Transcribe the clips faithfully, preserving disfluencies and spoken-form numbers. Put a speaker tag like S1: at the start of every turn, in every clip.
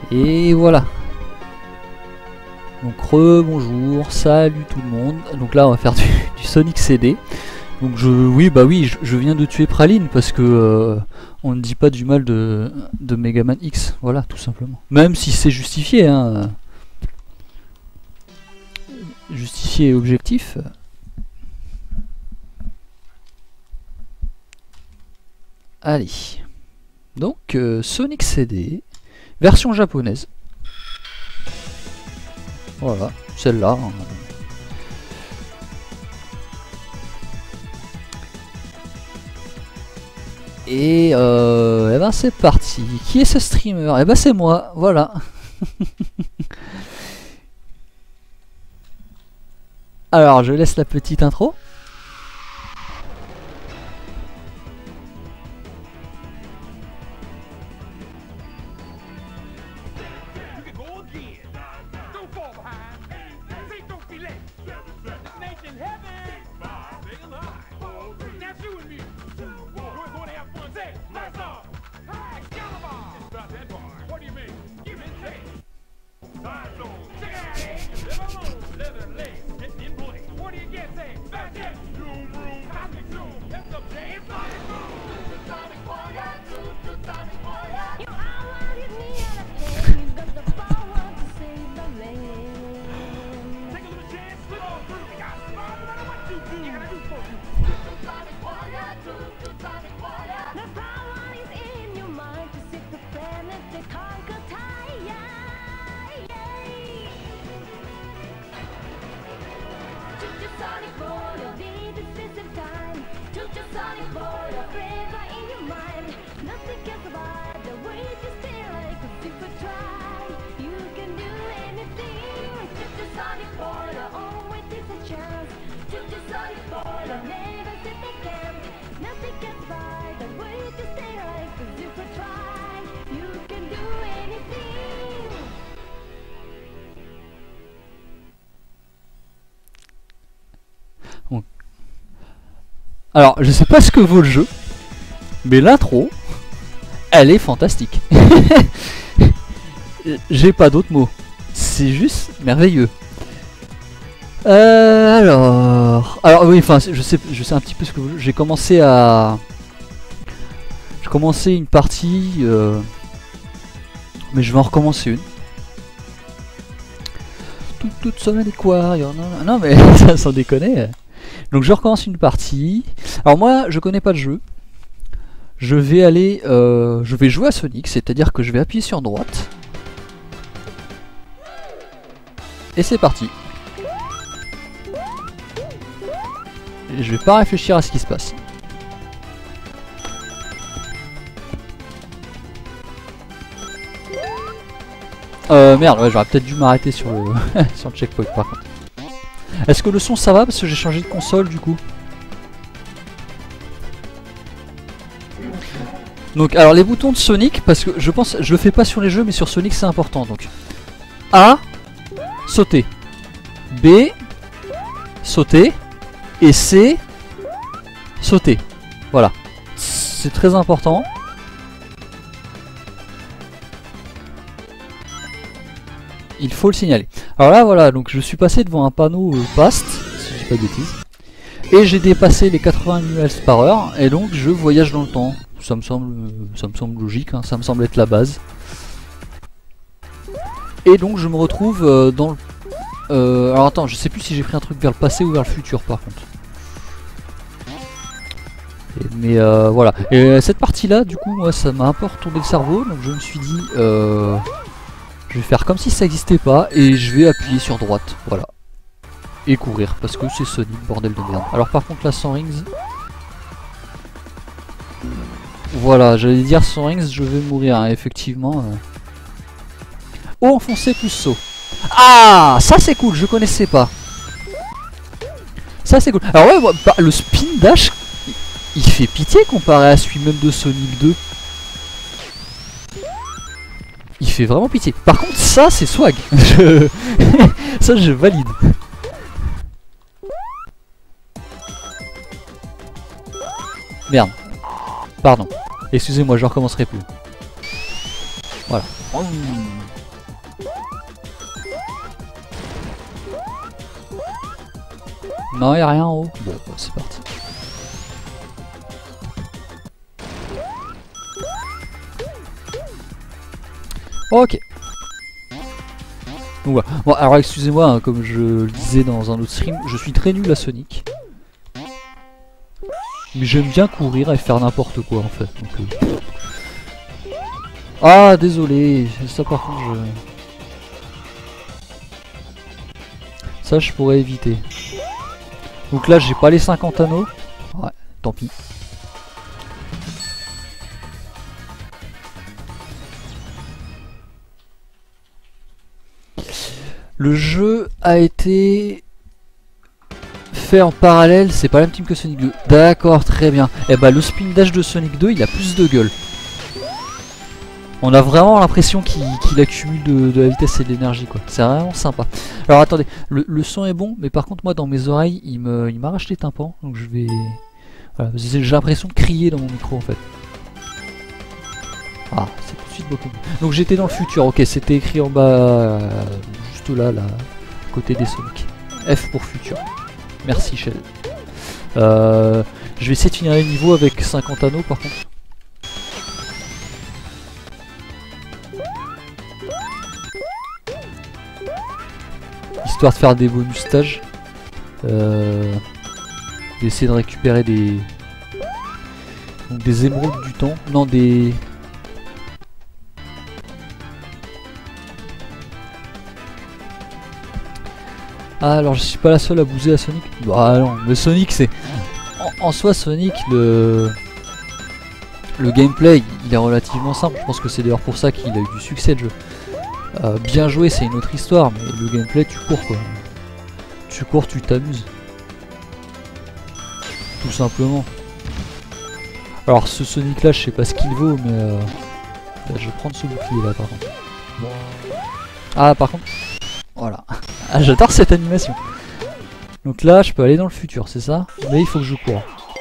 S1: Et voilà. Donc re-bonjour, salut tout le monde. Donc là on va faire du, du Sonic C D. Donc je, oui bah oui, je, je viens de tuer Praline parce que euh, on ne dit pas du mal de, de Megaman X, voilà tout simplement. Même si c'est justifié, hein. Justifié et objectif. Allez. Donc euh, Sonic C D, version japonaise. Voilà, celle-là. Hein. Et euh, eh ben c'est parti. Qui est ce streamer? Eh ben c'est moi, voilà. Alors je laisse la petite intro. Alors, je sais pas ce que vaut le jeu, mais l'intro, elle est fantastique. J'ai pas d'autres mots. C'est juste merveilleux. Euh, alors, alors oui, enfin, je sais, je sais un petit peu ce que vous... j'ai commencé à, j'ai commencé une partie, euh... mais je vais en recommencer une. Toute toute semaine et quoi, non, non mais ça sans déconner. Donc je recommence une partie. Alors moi je connais pas le jeu. Je vais aller euh, je vais jouer à Sonic, c'est-à-dire que je vais appuyer sur droite. Et c'est parti. Et je vais pas réfléchir à ce qui se passe. Euh merde, ouais, j'aurais peut-être dû m'arrêter sur le sur le checkpoint par contre. Est-ce que le son ça va parce que j'ai changé de console du coup? Donc alors les boutons de Sonic, parce que je pense, je le fais pas sur les jeux mais sur Sonic c'est important. Donc A, sauter, B, sauter, et C, sauter. Voilà, c'est très important. Il faut le signaler. Alors là voilà, donc je suis passé devant un panneau euh, past, si je dis pas de bêtises, et j'ai dépassé les quatre-vingts milles par heure, et donc je voyage dans le temps. Ça me semble, ça me semble logique, hein, ça me semble être la base. Et donc je me retrouve euh, dans le... Euh, alors attends, je sais plus si j'ai pris un truc vers le passé ou vers le futur par contre. Et, mais euh, voilà. Et euh, cette partie là, du coup, moi ça m'a un peu retourné le cerveau, donc je me suis dit... Euh, je vais faire comme si ça n'existait pas et je vais appuyer sur droite, voilà. Et courir, parce que c'est Sonic, bordel de merde. Alors par contre là, sans rings... Voilà, j'allais dire sans rings, je vais mourir, hein, effectivement. Euh... Oh, enfoncé plus saut. Ah, ça c'est cool, je connaissais pas. Ça c'est cool. Alors ouais, bah, le spin dash, il fait pitié comparé à celui même de Sonic deux. Il fait vraiment pitié. Par contre, ça c'est swag. Je... ça je valide. Merde. Pardon. Excusez-moi, je recommencerai plus. Voilà. Non, y'a rien en haut. Bon, bah, c'est parti. Ok. Donc, voilà. Bon, alors excusez-moi, hein, comme je le disais dans un autre stream, je suis très nul à Sonic. Mais j'aime bien courir et faire n'importe quoi en fait. Donc, euh... Ah, désolé. Ça par contre, je... Ça, je pourrais éviter. Donc là, j'ai pas les cinquante anneaux. Ouais, tant pis. Le jeu a été fait en parallèle, c'est pas la même team que Sonic deux. D'accord, très bien. Et bah le spin dash de Sonic deux, il a plus de gueule. On a vraiment l'impression qu'il qu'il accumule de, de la vitesse et de l'énergie, quoi. C'est vraiment sympa. Alors attendez, le, le son est bon, mais par contre moi dans mes oreilles, il me, il m'arrache les tympans, donc je vais... Voilà, j'ai l'impression de crier dans mon micro en fait. Ah, c'est tout de suite beaucoup mieux. Donc j'étais dans le futur, ok, c'était écrit en bas, euh, juste là, là, à côté des Sonic. F pour futur. Merci Shell. Euh, je vais essayer de finir les niveaux avec cinquante anneaux par contre. Histoire de faire des bonus stages. Euh, D'essayer de récupérer des... Donc des émeraudes du temps. Non, des... Ah, alors je suis pas la seule à bouser à Sonic. Bah non, mais Sonic c'est... En, en soi Sonic, le... Le gameplay il est relativement simple. Je pense que c'est d'ailleurs pour ça qu'il a eu du succès le jeu. Euh, bien joué c'est une autre histoire, mais le gameplay tu cours quoi. Tu cours, tu t'amuses. Tout simplement. Alors ce Sonic là je sais pas ce qu'il vaut, mais euh... là, je vais prendre ce bouclier là par contre. Ah par contre... Voilà. Ah, j'adore cette animation. Donc là, je peux aller dans le futur, c'est ça? Mais il faut que je cours.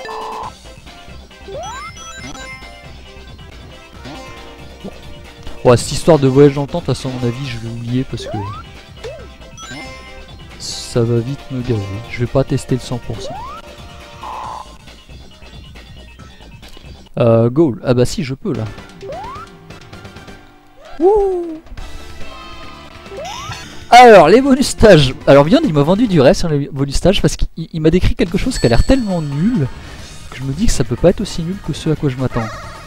S1: Bon. Ouais, cette histoire de voyage dans le temps, de toute façon, à mon avis, je vais oublier parce que ça va vite me gaver. Je vais pas tester le cent pour cent. Euh, goal. Ah bah si, je peux là. Wouh! Alors, les bonus stages. Alors, Beyond, il m'a vendu du rêve sur les bonus stages parce qu'il m'a décrit quelque chose qui a l'air tellement nul que je me dis que ça peut pas être aussi nul que ce à quoi je m'attends.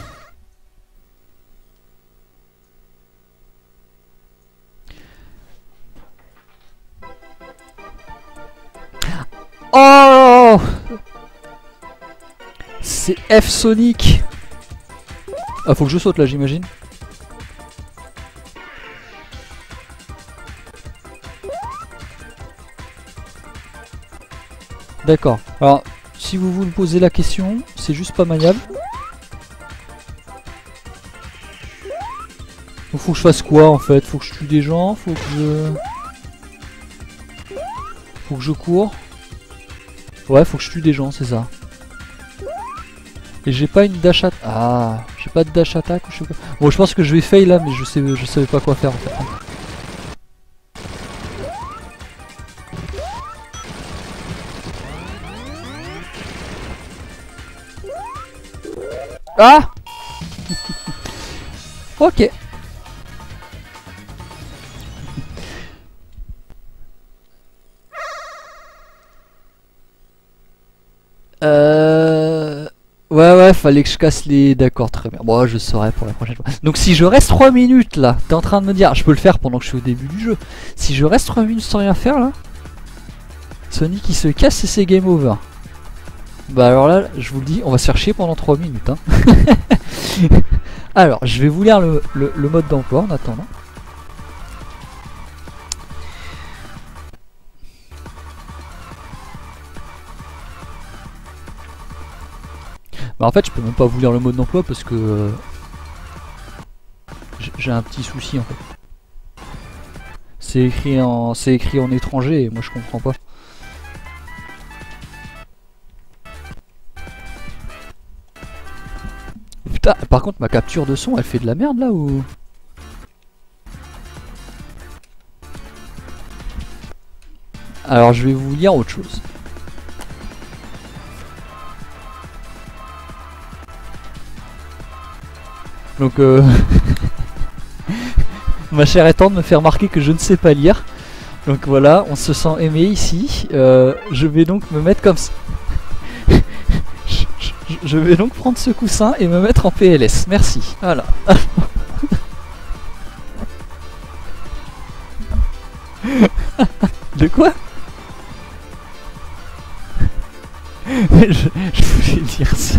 S1: Oh! C'est F Sonic. Ah, faut que je saute là, j'imagine. D'accord. Alors, si vous vous me posez la question, c'est juste pas maniable. Donc, faut que je fasse quoi en fait? Faut que je tue des gens? Faut que je... Faut que je cours? Ouais, faut que je tue des gens, c'est ça. Et j'ai pas une dash attack. Ah, j'ai pas de dash attack ou je sais pas. Bon, je pense que je vais fail là, mais je sais, je savais pas quoi faire en fait. Ah. Ok. Euh... Ouais ouais, fallait que je casse les... D'accord, très bien. Bon, je saurai pour la prochaine fois. Donc si je reste trois minutes là, t'es en train de me dire... Je peux le faire pendant que je suis au début du jeu. Si je reste trois minutes sans rien faire là... Sonic il se casse et c'est game over. Bah alors là, je vous le dis, on va se faire chier pendant trois minutes. Hein. Alors, je vais vous lire le, le, le mode d'emploi en attendant. Bah en fait, je peux même pas vous lire le mode d'emploi parce que euh, j'ai un petit souci en fait. C'est écrit en, c'est écrit en étranger et moi je comprends pas. Putain, par contre ma capture de son elle fait de la merde là ou... Alors je vais vous lire autre chose. Donc euh... ma chère est temps de me faire remarquer que je ne sais pas lire. Donc voilà, on se sent aimé ici. Euh, je vais donc me mettre comme ça. je, je, je vais donc prendre ce coussin et me mettre en P L S. Merci. Voilà. De quoi? je, je voulais dire ça.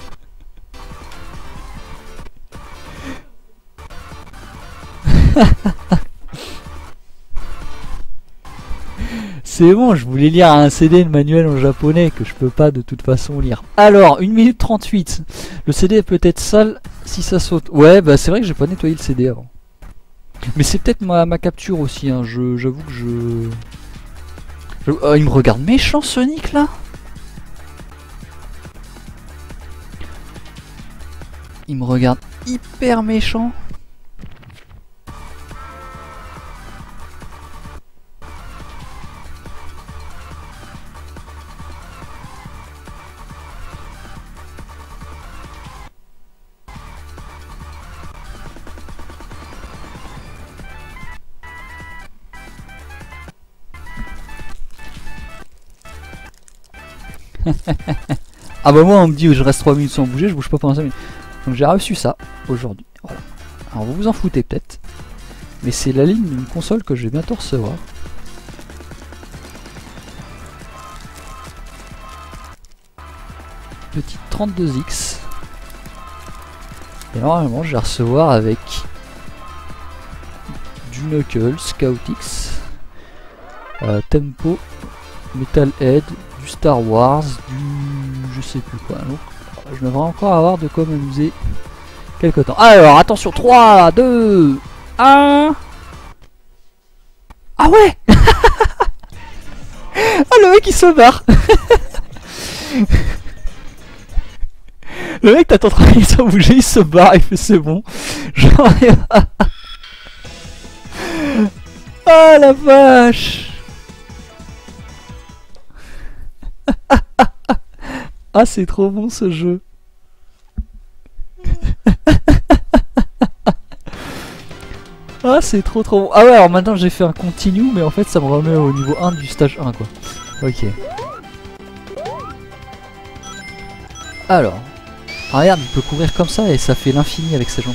S1: C'est bon, je voulais lire un C D de manuel en japonais que je peux pas de toute façon lire. Alors, une minute trente-huit. Le C D est peut-être sale si ça saute. Ouais, bah c'est vrai que j'ai pas nettoyé le C D avant. Mais c'est peut-être ma, ma capture aussi, hein. Je, j'avoue que je... je... Oh, il me regarde méchant Sonic là. Il me regarde hyper méchant. Ah bah moi on me dit je reste trois minutes sans bouger, je bouge pas pendant cinq minutes. Donc j'ai reçu ça aujourd'hui. Voilà. Alors vous vous en foutez peut-être. Mais c'est la ligne d'une console que je vais bientôt recevoir. Petite trente-deux X. Et normalement je vais recevoir avec du Knuckles, Scout X, euh, Tempo, Metalhead, du Star Wars, du je sais plus quoi. Donc je devrais encore avoir de quoi m'amuser quelque temps. Alors attention, trois, deux, un. Ah ouais. Ah le mec il se barre. Le mec t'attends tranquille sans bouger, il se barre, il fait c'est bon. Genre... Ah la vache. Ah c'est trop bon ce jeu. Ah c'est trop trop bon. Ah ouais alors maintenant j'ai fait un continue mais en fait ça me remet au niveau un du stage un quoi. Ok. Alors. Ah regarde il peut courir comme ça et ça fait l'infini avec ses jambes.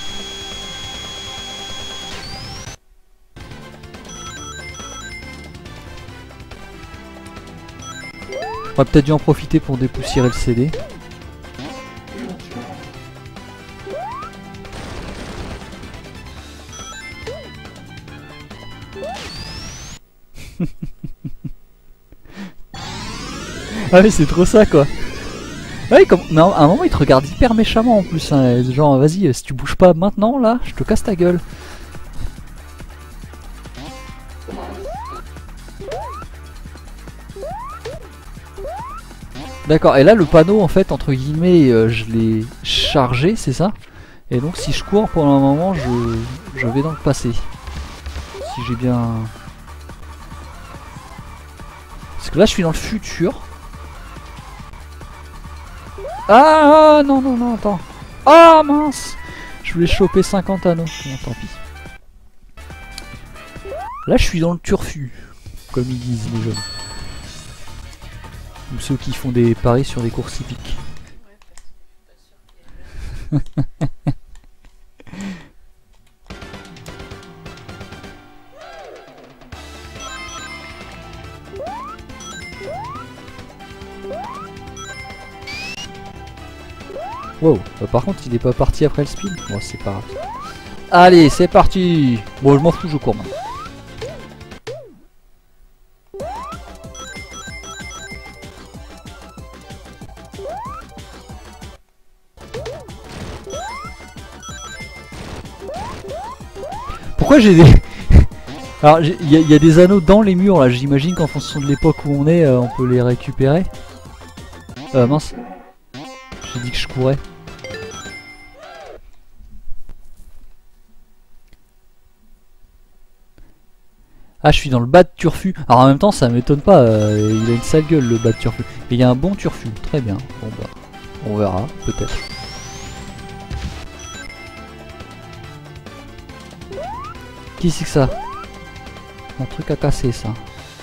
S1: On va peut-être dû en profiter pour dépoussiérer le C D. Ah mais c'est trop ça quoi. Ouais comme... mais à un moment il te regarde hyper méchamment en plus hein. Genre vas-y si tu bouges pas maintenant là je te casse ta gueule. D'accord, et là le panneau en fait entre guillemets euh, je l'ai chargé, c'est ça? Et donc si je cours pour un moment je, je vais donc passer. Si j'ai bien... Parce que là je suis dans le futur. Ah non non non attends. Ah mince. Je voulais choper cinquante anneaux. Bon tant pis. Là je suis dans le turfu. Comme ils disent les jeunes. Ou ceux qui font des paris sur des courses hippiques. Wow, bah, par contre il est pas parti après le speed. Bon c'est pas grave. Allez c'est parti. Bon je m'en fous, je cours maintenant. Pourquoi j'ai des... Alors il y, y a des anneaux dans les murs là, j'imagine qu'en fonction de l'époque où on est, euh, on peut les récupérer. Euh mince. J'ai dit que je courais. Ah je suis dans le bas de Turfu. Alors en même temps ça m'étonne pas, euh, il a une sale gueule le bas de Turfu. Mais il y a un bon Turfu, très bien. Bon bah, on verra, peut-être. Qui c'est que ça? Un truc à casser ça.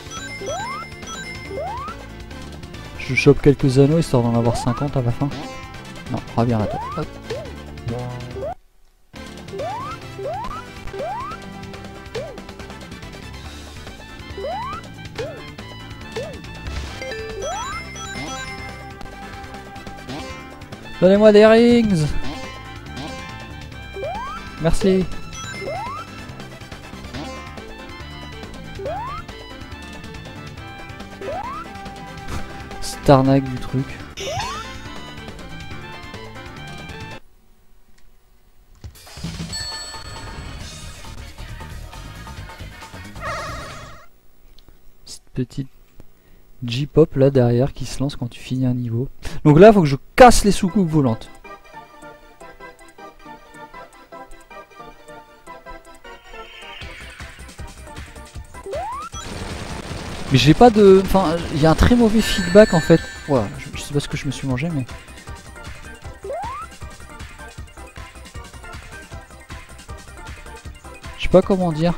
S1: Je chope quelques anneaux histoire d'en avoir cinquante à la fin. Non, reviens là toi. Hop. Donnez-moi des rings. Merci. Starnac du truc. Cette petite J-pop là derrière qui se lance quand tu finis un niveau. Donc là, faut que je casse les soucoupes volantes. Mais j'ai pas de... Enfin, il y a un très mauvais feedback en fait. Voilà, je, je sais pas ce que je me suis mangé, mais... Je sais pas comment dire.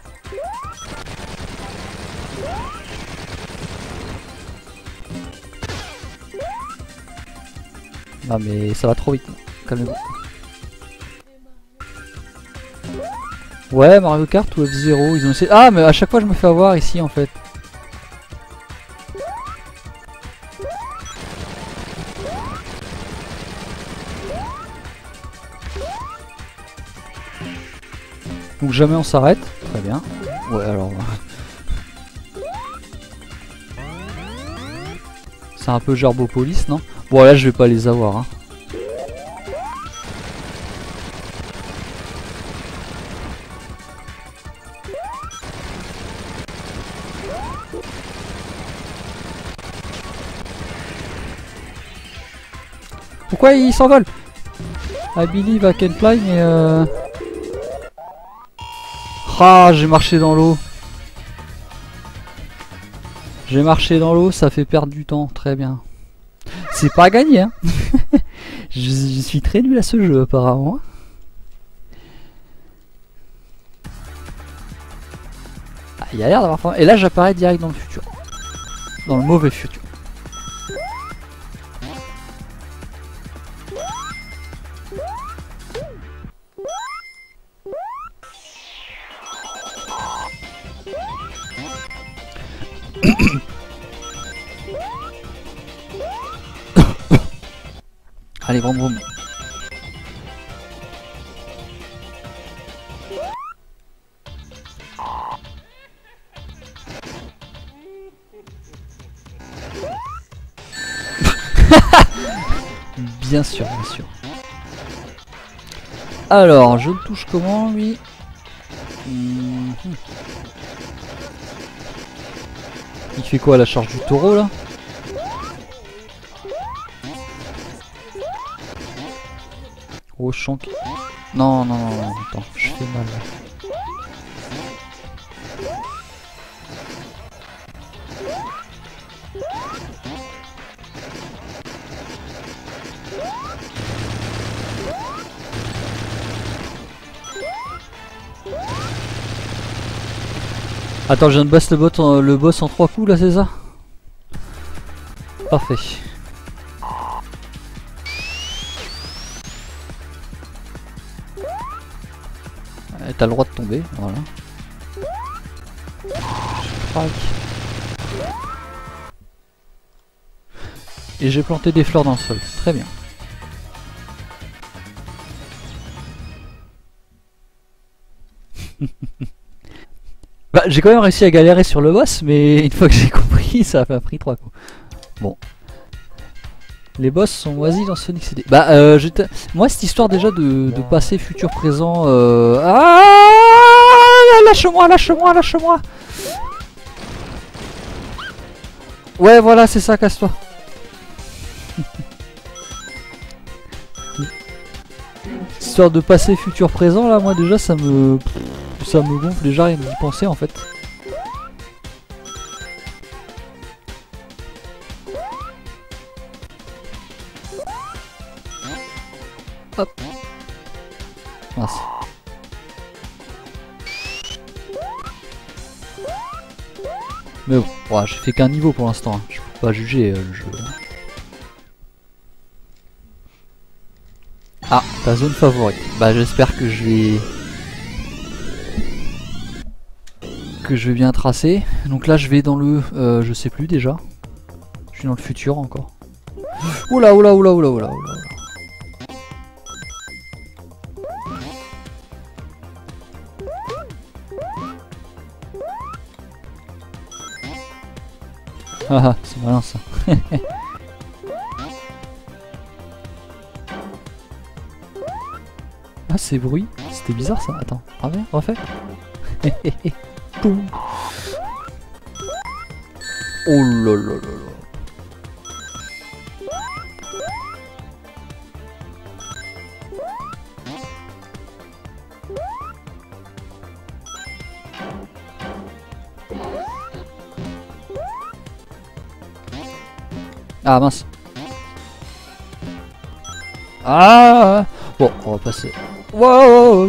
S1: Non mais ça va trop vite. Calmez-vous. Ouais, Mario Kart ou F zéro, ils ont essayé... Ah, mais à chaque fois je me fais avoir ici en fait. Donc jamais on s'arrête. Très bien. Ouais, alors... C'est un peu Gerbopolis, non? Bon, là je vais pas les avoir, hein. Pourquoi il s'envole? I believe I can fly, mais euh... Ah, j'ai marché dans l'eau. J'ai marché dans l'eau, ça fait perdre du temps, très bien. C'est pas gagné, hein. je, je suis très nul à ce jeu, apparemment. Ah, il a l'air d'avoir faim. Et là, j'apparais direct dans le futur. Dans le mauvais futur. Allez, vroom vroom. Bien sûr, bien sûr. Alors, je le touche comment, lui? mmh. Il fait quoi, la charge du taureau, là? Oh, chank. Non, non, non, non, attends, je fais mal. Attends, je viens de boss le, bot en, le boss en trois coups là, c'est ça? Parfait. T'as le droit de tomber, voilà. Crac. Et j'ai planté des fleurs dans le sol, très bien. Bah, j'ai quand même réussi à galérer sur le boss, mais une fois que j'ai compris, ça m'a pris trois coups. Bon. Les boss sont moisis dans Sonic C D. Bah, euh, moi, cette histoire déjà de, de passé, futur, présent... Euh... Ah, lâche-moi, lâche-moi, lâche-moi. Ouais, voilà, c'est ça, casse-toi. Histoire de passé, futur, présent, là, moi, déjà, ça me... Ça me gonfle déjà rien d'y penser, en fait. Hop. Mince. Mais bon, ouais, j'ai fait qu'un niveau pour l'instant, hein. Je peux pas juger euh, le jeu. Ah, ta zone favorite. Bah j'espère que je vais... que je vais bien tracer. Donc là je vais dans le... Euh, je sais plus déjà. Je suis dans le futur encore. Oula oula oula oula oula oula. Ah ah, c'est malin ça. Ah ces bruits, c'était bizarre ça. Attends, refais, refais. Oh là là là là. Ah mince. Ah bon, on va passer. Wow.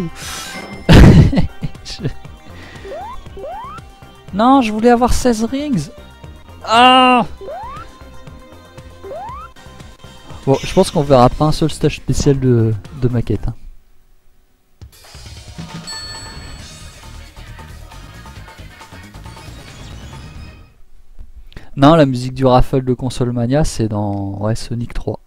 S1: je... Non, je voulais avoir seize rings. Ah. Bon, je pense qu'on verra pas un seul stage spécial de, de maquette. Hein. Non, la musique du raffle de Console Mania, c'est dans ouais, Sonic trois.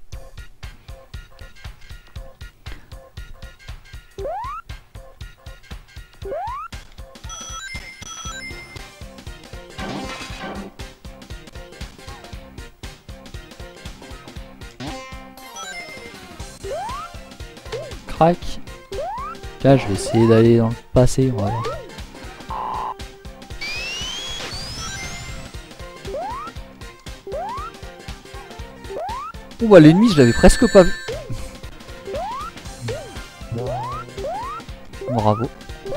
S1: Crac. Là, je vais essayer d'aller dans le passé, on va voir. Oh bah l'ennemi je l'avais presque pas vu. Bravo.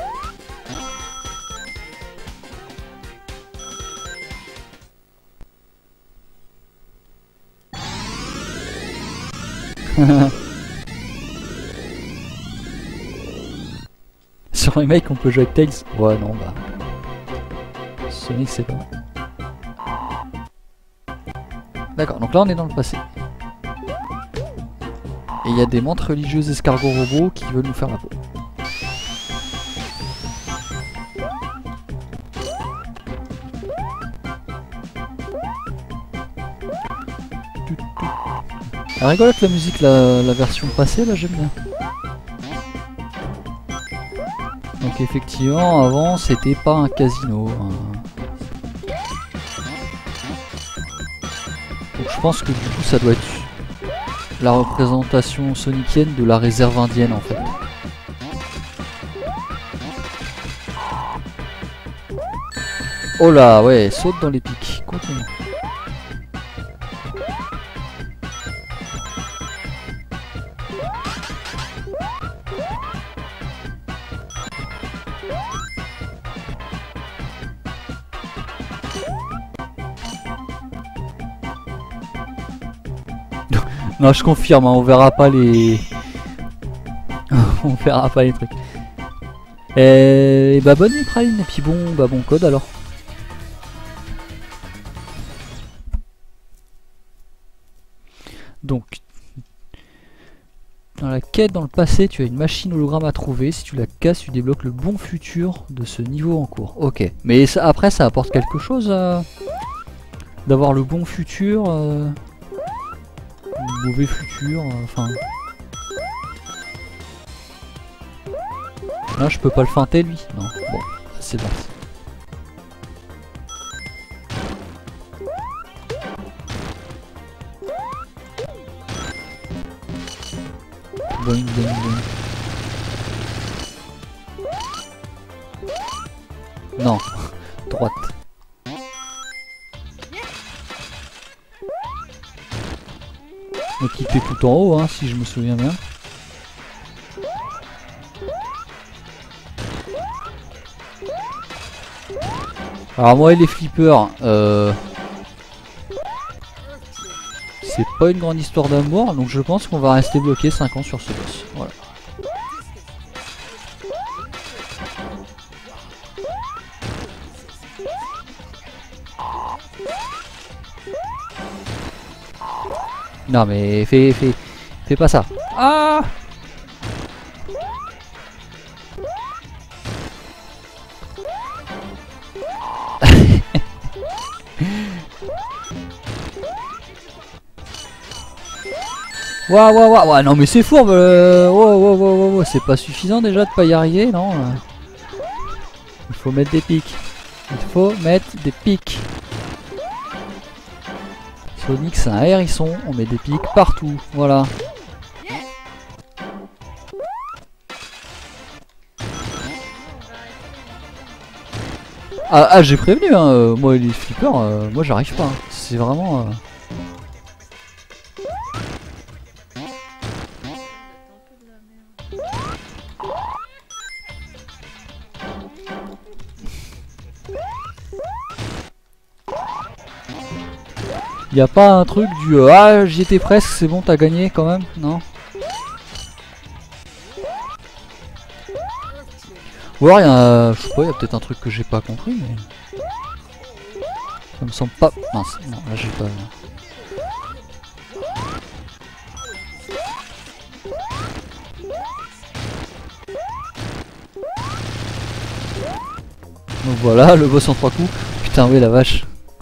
S1: Sur remake on peut jouer avec Tails. Ouais non bah Sonic c'est pas. D'accord, donc là on est dans le passé. Et il y a des mantes religieuses escargots robots qui veulent nous faire la peau. Elle rigolote la musique, la, la version passée là j'aime bien. Donc effectivement avant c'était pas un casino. Hein. Donc je pense que du coup ça doit être la représentation sonicienne de la réserve indienne en fait. Oh là ouais, saute dans les pics, continue. Non, je confirme, hein, on verra pas les... on verra pas les trucs. Et bah bonne nuit Praline, et puis bon, bah bon code alors. Donc, dans la quête dans le passé, tu as une machine hologramme à trouver. Si tu la casses, tu débloques le bon futur de ce niveau en cours. Ok, mais ça, après ça apporte quelque chose euh, d'avoir le bon futur... Euh... mauvais futur, enfin... Là je peux pas le feinter lui. Non, bon, c'est parti. Boing, boing, boing. Non, droite. Donc il était tout en haut, hein, si je me souviens bien. Alors moi et les flippers, euh, c'est pas une grande histoire d'amour, donc je pense qu'on va rester bloqué cinq ans sur ce boss. Voilà. Non mais fais, fais, fais pas ça. Ah. Waouh, waouh, waouh, ouais, non mais c'est fourbe, euh... wow, wow, wow, wow, wow. C'est pas suffisant déjà de pas y arriver, non. Il faut mettre des pics. Il faut mettre des pics. Sonic c'est un hérisson, on met des pics partout, voilà. Ah, ah j'ai prévenu, hein, euh, moi les flippers, euh, moi j'arrive pas, hein. C'est vraiment... Euh... Y a pas un truc du euh, ah j'y étais presque, c'est bon t'as gagné quand même, non? Ou alors y a, je sais pas, y a peut-être un truc que j'ai pas compris, mais ça me semble pas. Mince, non là j'ai pas. Donc voilà, le boss en trois coups. Putain oui la vache.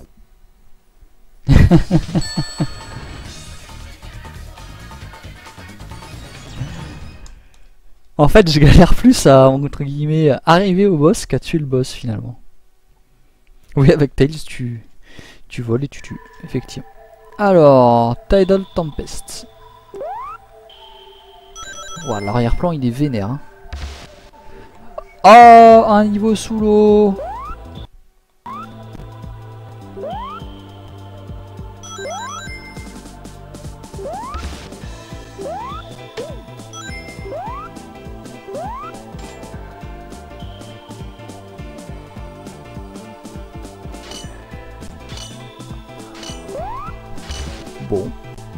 S1: En fait, je galère plus à, entre guillemets, arriver au boss qu'à tuer le boss finalement. Oui, avec Tails, tu, tu voles et tu tues, effectivement. Alors, Tidal Tempest. Voilà, l'arrière-plan il est vénère. Hein. Oh, un niveau sous l'eau. Bon.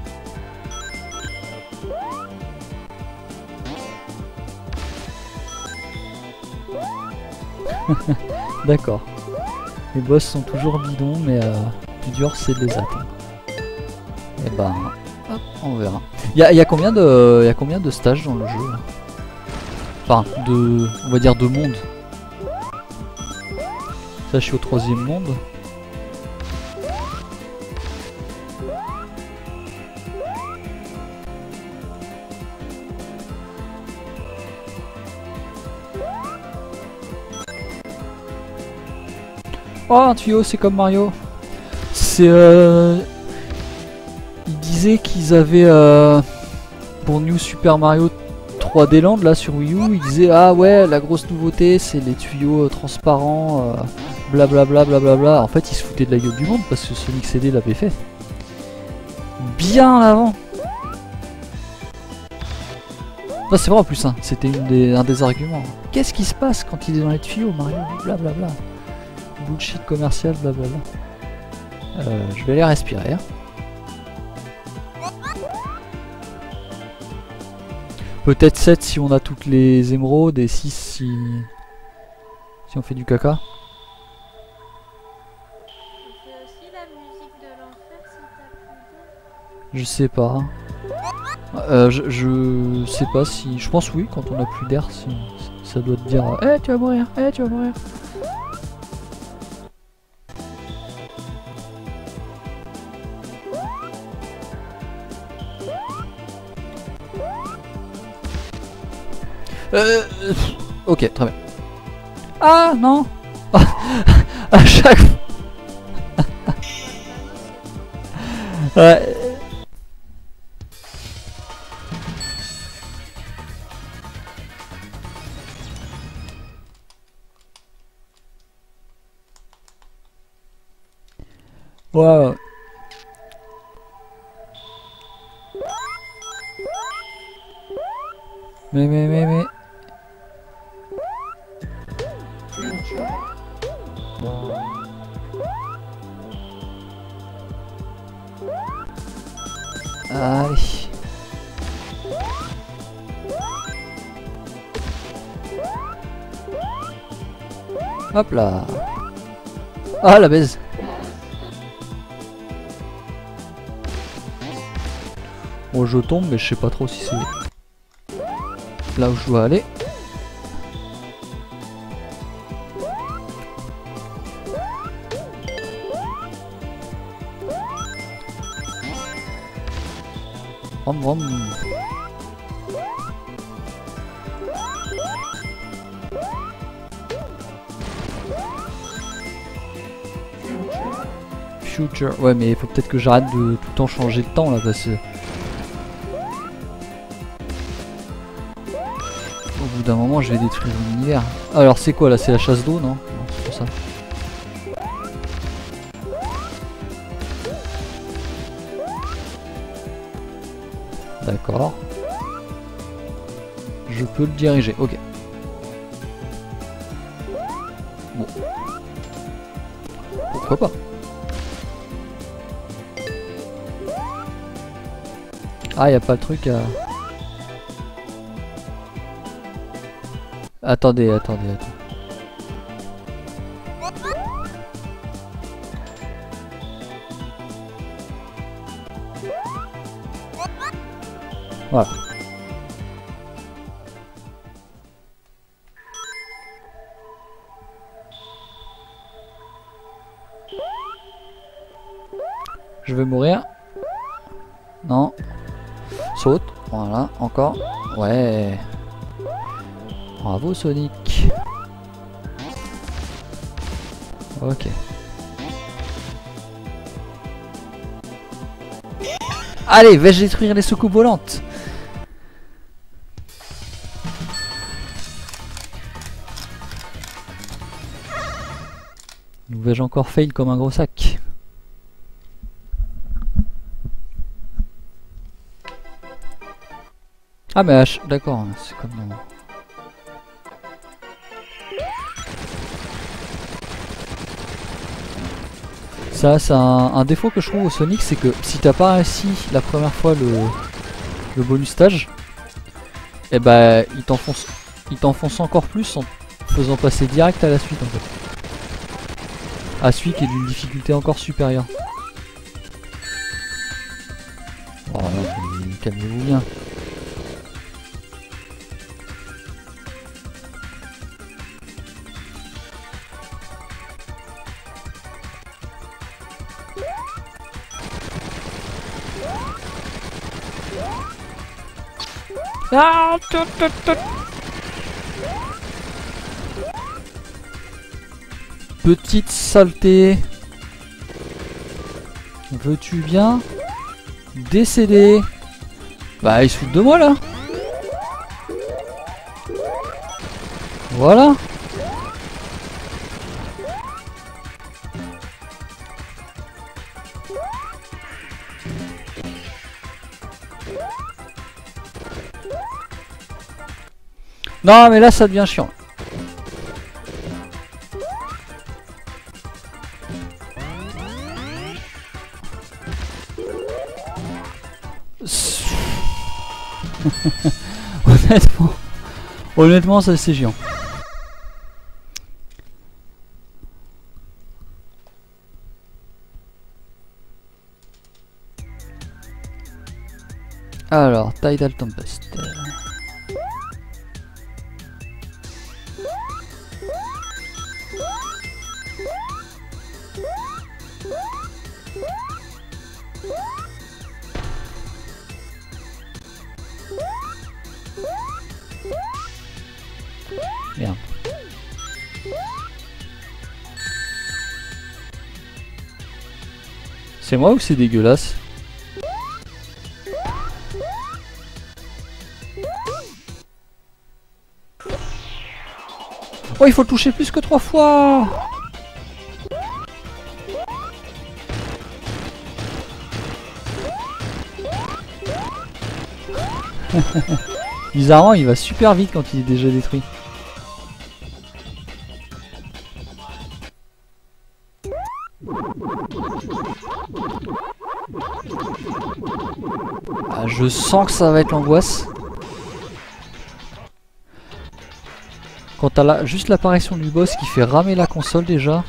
S1: D'accord. Les boss sont toujours bidons, mais euh, plus dur c'est de les atteindre. Et ben, hop, on verra. Il y a, y a combien de, y a combien de stages dans le jeu là? Enfin, de, on va dire de monde. Ça, je suis au troisième monde. Oh, un tuyau, c'est comme Mario. C'est euh... Ils disaient qu'ils avaient euh... pour New Super Mario trois D Land là sur Wii U, ils disaient ah ouais la grosse nouveauté c'est les tuyaux euh, transparents, euh, blablabla blablabla. En fait ils se foutaient de la gueule du monde parce que Sonic C D l'avait fait. Bien avant. Non c'est vrai en plus hein, c'était des, un des arguments. Qu'est-ce qui se passe quand il est dans les tuyaux Mario, blablabla. Bullshit commercial, blablabla. Euh, je vais aller respirer. Peut-être sept si on a toutes les émeraudes et six si... si on fait du caca. Je sais pas. Euh, je, je sais pas si... Je pense oui, quand on a plus d'air, si, ça doit te dire eh hey, tu vas mourir, eh hey, tu vas mourir. Euh, ok, très bien. Ah non. À chaque fois. Ouais. Wow. Mais mais mais mais. Allez. Hop là. Ah la baise. Bon, je tombe, mais je sais pas trop si c'est là où je dois aller. Vroom, vroom. Future. Ouais, mais il faut peut-être que j'arrête de tout le temps changer de temps là parce que au bout d'un moment je vais détruire l'univers. Alors c'est quoi là? C'est la chasse d'eau, non? Non, c'est pour ça. D'accord. Je peux le diriger, ok. Bon. Pourquoi pas? Ah, y a pas le truc à... Attendez, attendez, attendez. Voilà. Je vais mourir. Non. Saute. Voilà, encore. Ouais. Bravo Sonic. Ok. Allez, vais-je détruire les soucoupes volantes? Ou vais-je encore fail comme un gros sac? Ah mais H, d'accord, c'est comme dans... Ça, c'est un, un défaut que je trouve au Sonic, c'est que si t'as pas réussi la première fois le, le bonus stage, et bah il t'enfonce il t'enfonce encore plus en faisant passer direct à la suite en fait. À celui qui est d'une difficulté encore supérieure. Oh là, calmez-vous bien. Ah, tout, tout, tout. Petite saleté. Veux-tu bien décéder? Bah ils se foutent de moi là. Voilà. Non mais là ça devient chiant. Honnêtement, honnêtement ça c'est chiant. Alors, Tidal Tempest. Merde. C'est moi ou c'est dégueulasse? Oh, il faut le toucher plus que trois fois. Bizarrement, il va super vite quand il est déjà détruit. Ah, je sens que ça va être l'angoisse. Quand t'as la, juste l'apparition du boss qui fait ramer la console déjà.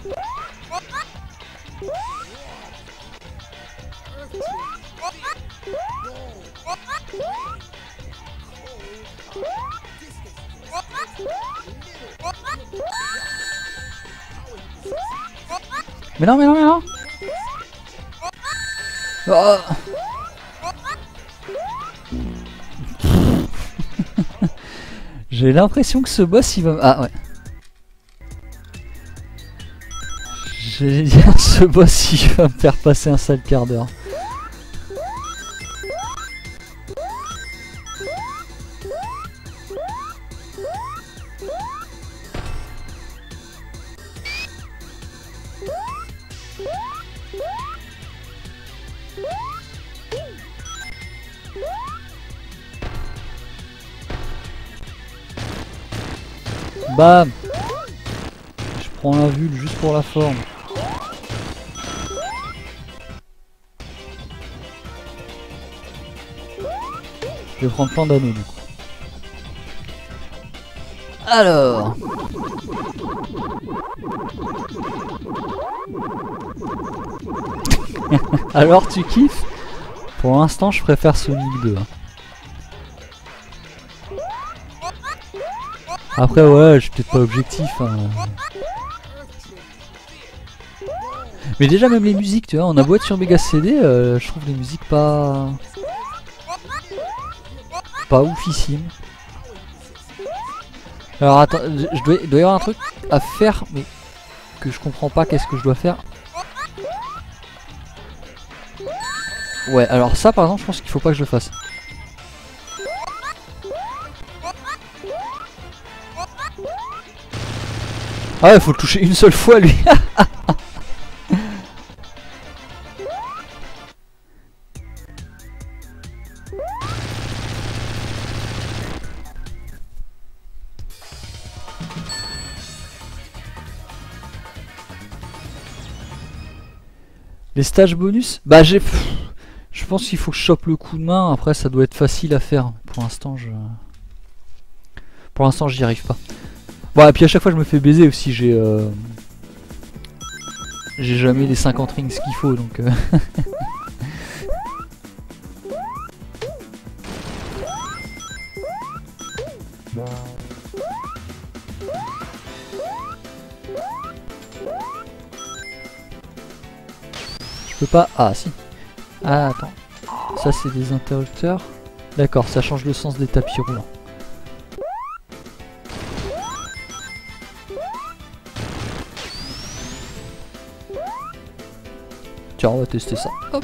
S1: Mais non, mais non, mais non. Oh. J'ai l'impression que ce boss il va... Ah ouais. J'allais dire ce boss il va me faire passer un sale quart d'heure. Bam! Je prends la vue juste pour la forme. Je vais prendre plein d'anneaux du coup. Alors. Alors tu kiffes? Pour l'instant je préfère Sonic deux. Hein. Après ouais, je suis peut-être pas objectif. Hein. Mais déjà même les musiques, tu vois, on a beau être sur Mega C D, euh, je trouve les musiques pas... Pas oufissime. Alors attends, je dois, il doit y avoir un truc à faire, mais que je comprends pas qu'est-ce que je dois faire. Ouais, alors ça par exemple, je pense qu'il faut pas que je le fasse. Ah ouais, faut le toucher une seule fois lui. Les stages bonus, bah j'ai... Je pense qu'il faut que je chope le coup de main, après ça doit être facile à faire. Pour l'instant je... Pour l'instant j'y arrive pas. Bon et puis à chaque fois je me fais baiser aussi, j'ai... Euh... J'ai jamais les cinquante rings qu'il faut donc... Euh... Je peux pas... Ah si. Ah attends. Ça c'est des interrupteurs. D'accord, ça change le sens des tapis roulants. Tiens, on va tester ça. Hop.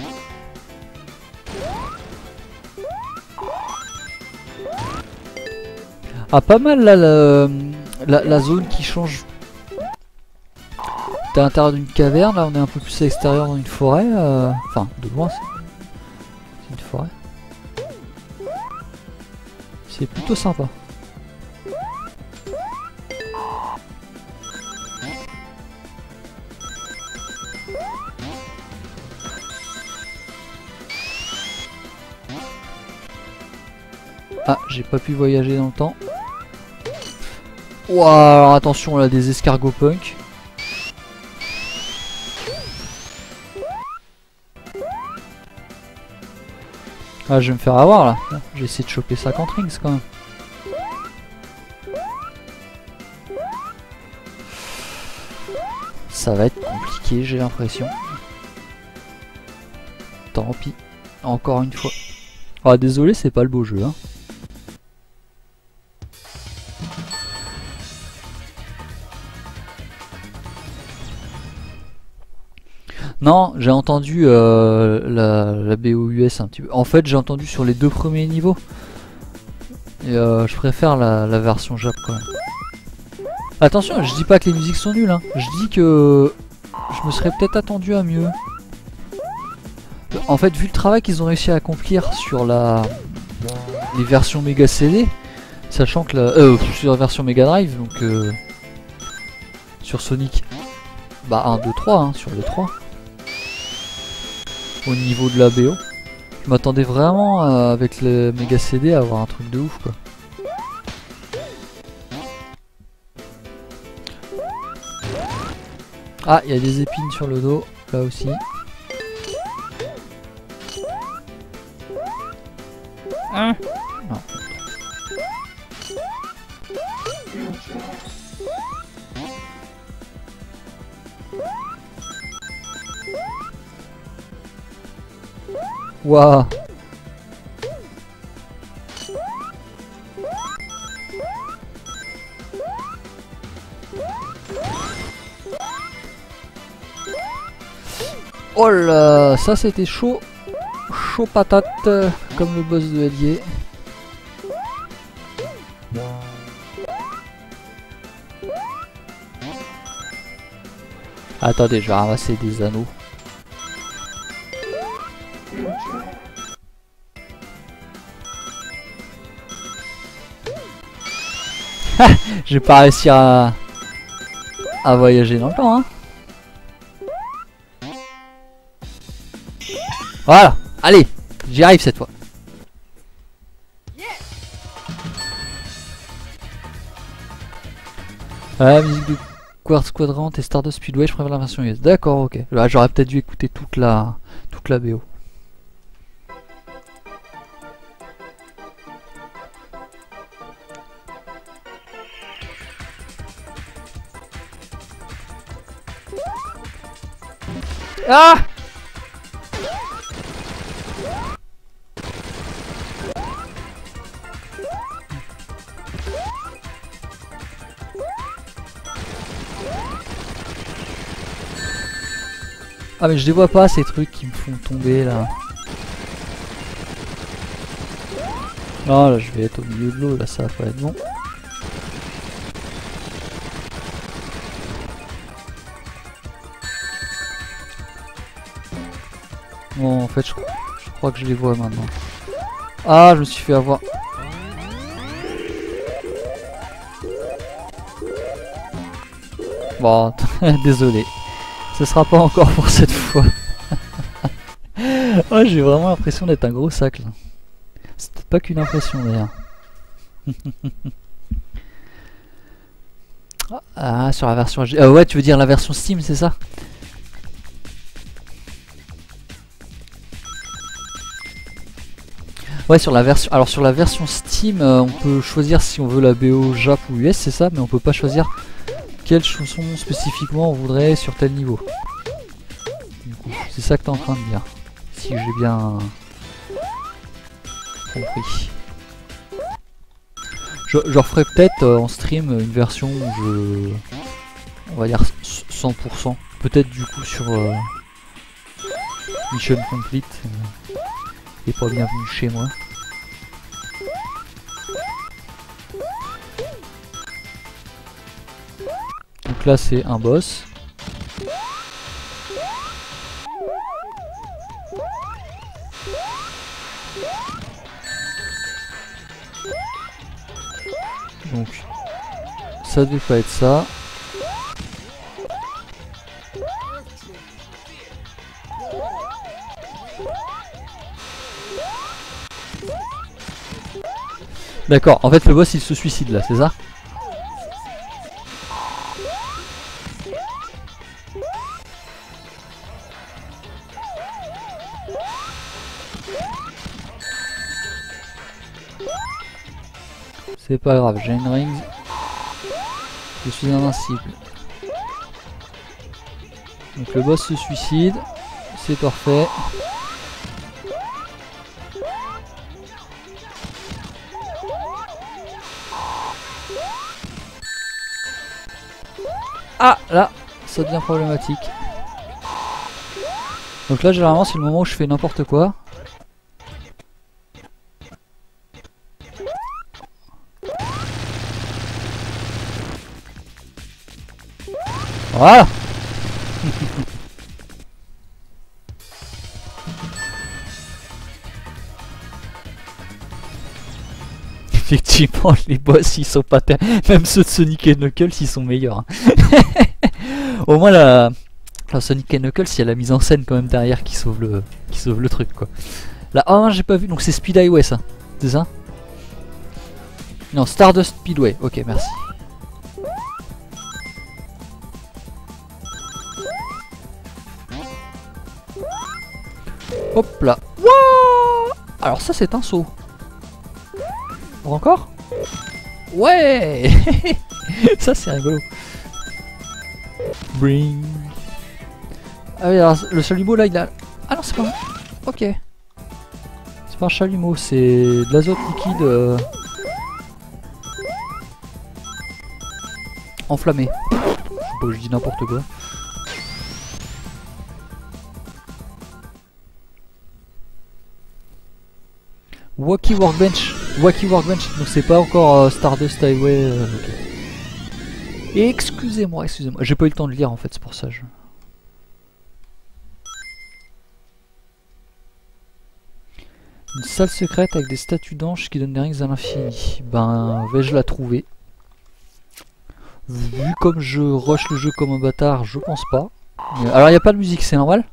S1: Ah pas mal là la, la, la zone qui change. T'es à l'intérieur d'une caverne, là on est un peu plus à l'extérieur dans une forêt. Euh... Enfin, de loin c'est une forêt. C'est plutôt sympa. Ah, j'ai pas pu voyager dans le temps. Ouah, alors attention là, des escargots punk. Ah, je vais me faire avoir là. J'ai essayé de choper cinquante rings quand même. Ça va être compliqué, j'ai l'impression. Tant pis. Encore une fois. Ah, désolé, c'est pas le beau jeu. Hein. Non, j'ai entendu euh, la, la B O U S un petit peu. En fait, j'ai entendu sur les deux premiers niveaux. Et euh, je préfère la, la version Jap quand même. Attention, je dis pas que les musiques sont nulles. Hein. Je dis que je me serais peut-être attendu à mieux. En fait, vu le travail qu'ils ont réussi à accomplir sur la les versions Mega C D, sachant que la euh, sur la version Mega Drive, donc euh, sur Sonic, bah un, deux, trois, hein, sur les trois. Au niveau de la B O, je m'attendais vraiment euh, avec le Mega C D à avoir un truc de ouf quoi. Ah, il y a des épines sur le dos, là aussi. Hein? Non. Waouh. Oh là, ça c'était chaud. Chaud patate, comme le boss de Allier. Attendez, je vais ramasser des anneaux. Je vais pas réussir à, à voyager dans le temps, hein. Voilà, allez, j'y arrive cette fois. Ah, musique de Quartz Quadrant et Stardust Speedway, je préfère la version U S. D'accord, ok. Là, j'aurais peut-être dû écouter toute la toute la B O. Ah! Ah mais je les vois pas ces trucs qui me font tomber là. Non là je vais être au milieu de l'eau là, ça va pas être bon. Bon en fait je, je crois que je les vois maintenant. Ah je me suis fait avoir. Bon désolé. Ce sera pas encore pour cette fois. Oh, j'ai vraiment l'impression d'être un gros sac là. C'est peut-être pas qu'une impression d'ailleurs. Ah, sur la version H D. Euh, ouais, tu veux dire la version Steam, c'est ça? Ouais, sur la version. Alors sur la version Steam, euh, on peut choisir si on veut la B O Jap ou U S, c'est ça, mais on peut pas choisir quelle chanson spécifiquement on voudrait sur tel niveau. C'est ça que t'es en train de dire, si j'ai bien compris. Je, je referai peut-être euh, en stream une version où je, on va dire cent pour cent, peut-être du coup sur euh, Mission Complete euh, et pas bienvenue chez moi. Donc là c'est un boss. Donc ça devait pas être ça. D'accord, en fait le boss il se suicide là, c'est ça? C'est pas grave, j'ai une ring. Je suis invincible. Donc le boss se suicide. C'est parfait. Ah là, ça devient problématique. Donc là généralement c'est le moment où je fais n'importe quoi. Voilà. Effectivement les boss ils sont pas terribles. Même ceux de Sonic et Knuckles ils sont meilleurs. Au moins la, la Sonic et Knuckles il y a la mise en scène quand même derrière qui sauve le, qui sauve le truc quoi. Là, oh j'ai pas vu, donc c'est Speed Highway ça. C'est ça? Non, Stardust Speedway, ok merci. Hop là. Wouah! Alors ça c'est un saut. Encore? Ouais. Ça c'est rigolo. Bring. Ah oui alors le chalumeau là il a... Ah non c'est pas... Ok. un chalumeau, c'est de l'azote liquide euh, enflammé. Je sais pas, je dis n'importe quoi. Wacky Workbench, Wacky Workbench, donc c'est pas encore euh, Stardust Highway. Euh, okay. Excusez-moi, excusez-moi, j'ai pas eu le temps de lire en fait, c'est pour ça. Je... Une salle secrète avec des statues d'anges qui donnent des rings à l'infini. Ben, vais-je la trouver? Vu comme je rush le jeu comme un bâtard, je pense pas. Alors il n'y a pas de musique, c'est normal?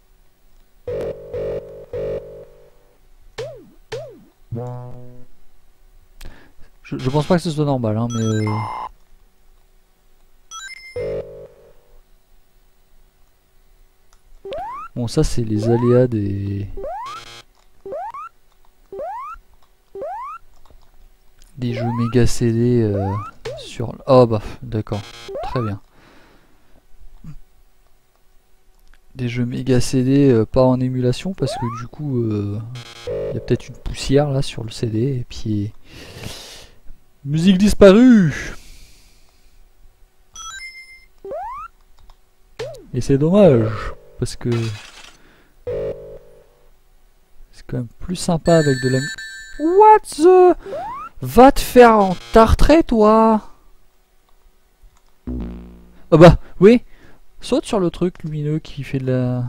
S1: Je, je pense pas que ce soit normal, hein, mais... Euh... Bon, ça c'est les aléas des... des jeux méga C D euh, sur... Oh bah, d'accord, très bien. Des jeux méga C D euh, pas en émulation parce que du coup il euh, y a peut-être une poussière là sur le C D et puis musique disparue et c'est dommage parce que c'est quand même plus sympa avec de la... What the... Va te faire en tartrer toi. Ah bah oui. Saute sur le truc lumineux qui fait de la...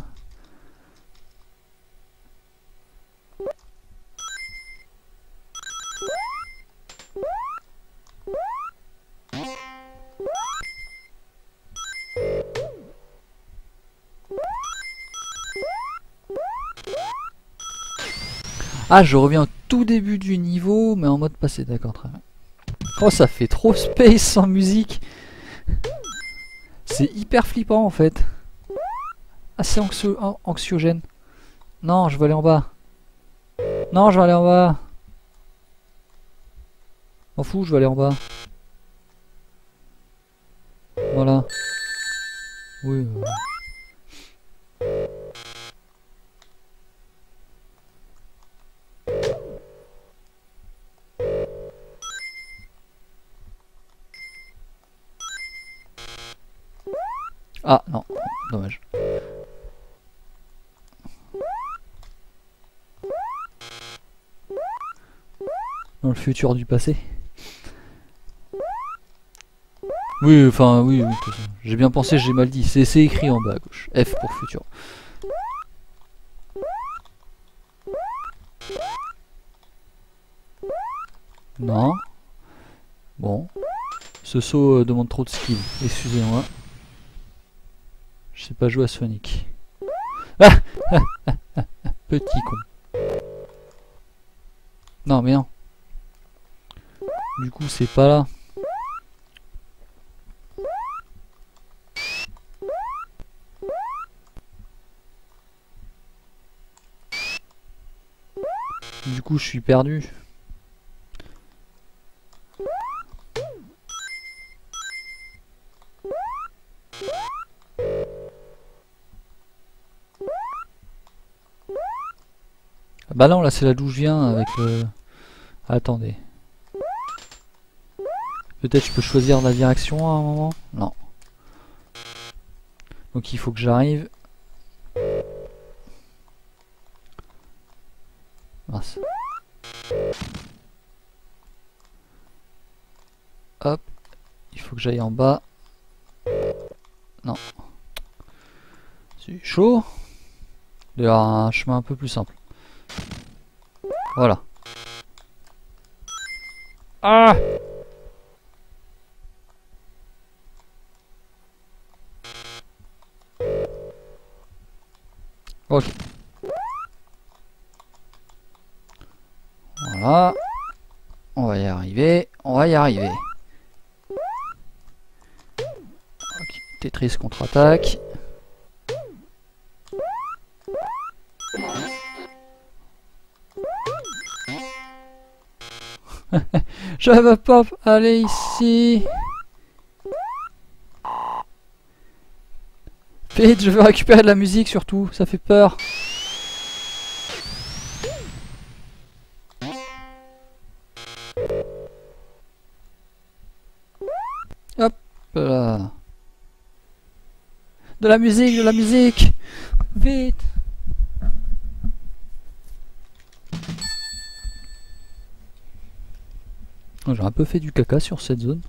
S1: Ah, je reviens au tout début du niveau, mais en mode passé, d'accord, très bien. Oh, ça fait trop space sans musique. C'est hyper flippant en fait. Assez anxio anxiogène. Non, je vais aller en bas. Non, je vais aller en bas. M'en fous, je vais aller en bas. Voilà. Oui. Euh... Ah non, dommage. Dans le futur du passé. Oui, enfin, oui, oui j'ai bien pensé, j'ai mal dit. C'est écrit en bas à gauche. F pour futur. Non. Bon. Ce saut euh, demande trop de skill. Excusez-moi. Je sais pas jouer à Sonic. Ah Petit con. Non mais non. Du coup c'est pas là. Du coup je suis perdu. Bah non, là c'est là d'où je viens avec le... Attendez. Peut-être je peux choisir la direction à un moment? Non. Donc il faut que j'arrive. Mince. Hop. Il faut que j'aille en bas. Non. C'est chaud. Il y a un chemin un peu plus simple. Voilà. Ah! Ok. Voilà. On va y arriver. On va y arriver. Ok. Tetris contre-attaque. Je veux pas aller ici. Vite, je veux récupérer de la musique surtout, ça fait peur. Voilà. De la musique, de la musique. Vite. J'ai un peu fait du caca sur cette zone.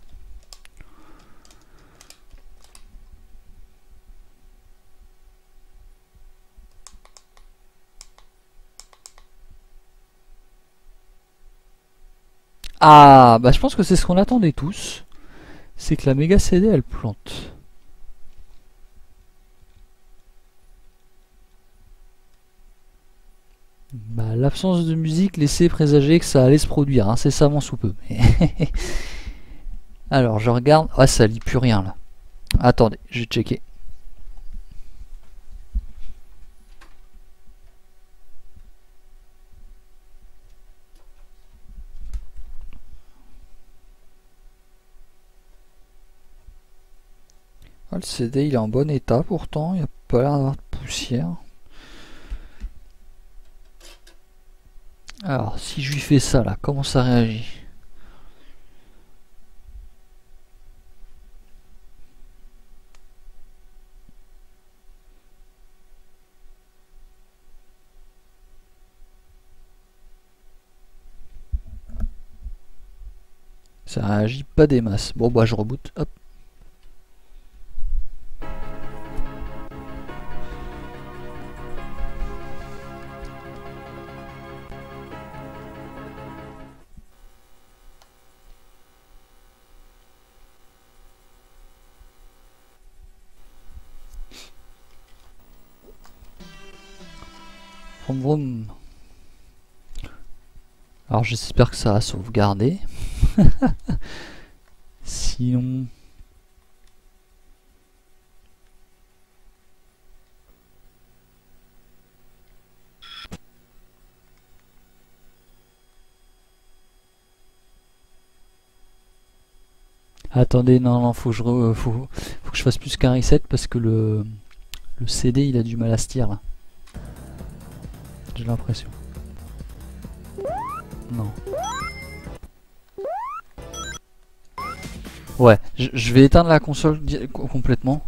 S1: Ah, bah je pense que c'est ce qu'on attendait tous. C'est que la méga C D elle plante. Bah, l'absence de musique laissait présager que ça allait se produire incessamment sous peu. Alors je regarde. Ah, ça lit plus rien là. Attendez, je vais checker. Ah, le C D il est en bon état pourtant, il n'y a pas l'air d'avoir de poussière. Alors si je lui fais ça là, comment ça réagit? Ça réagit pas des masses. Bon bah je reboot, hop. Vroom vroom. Alors j'espère que ça a sauvegardé. Sinon... Attendez, non, non, faut que je, re, faut, faut que je fasse plus qu'un reset parce que le, le C D il a du mal à se tirer là. J'ai l'impression. Non. Ouais, je, je vais éteindre la console complètement.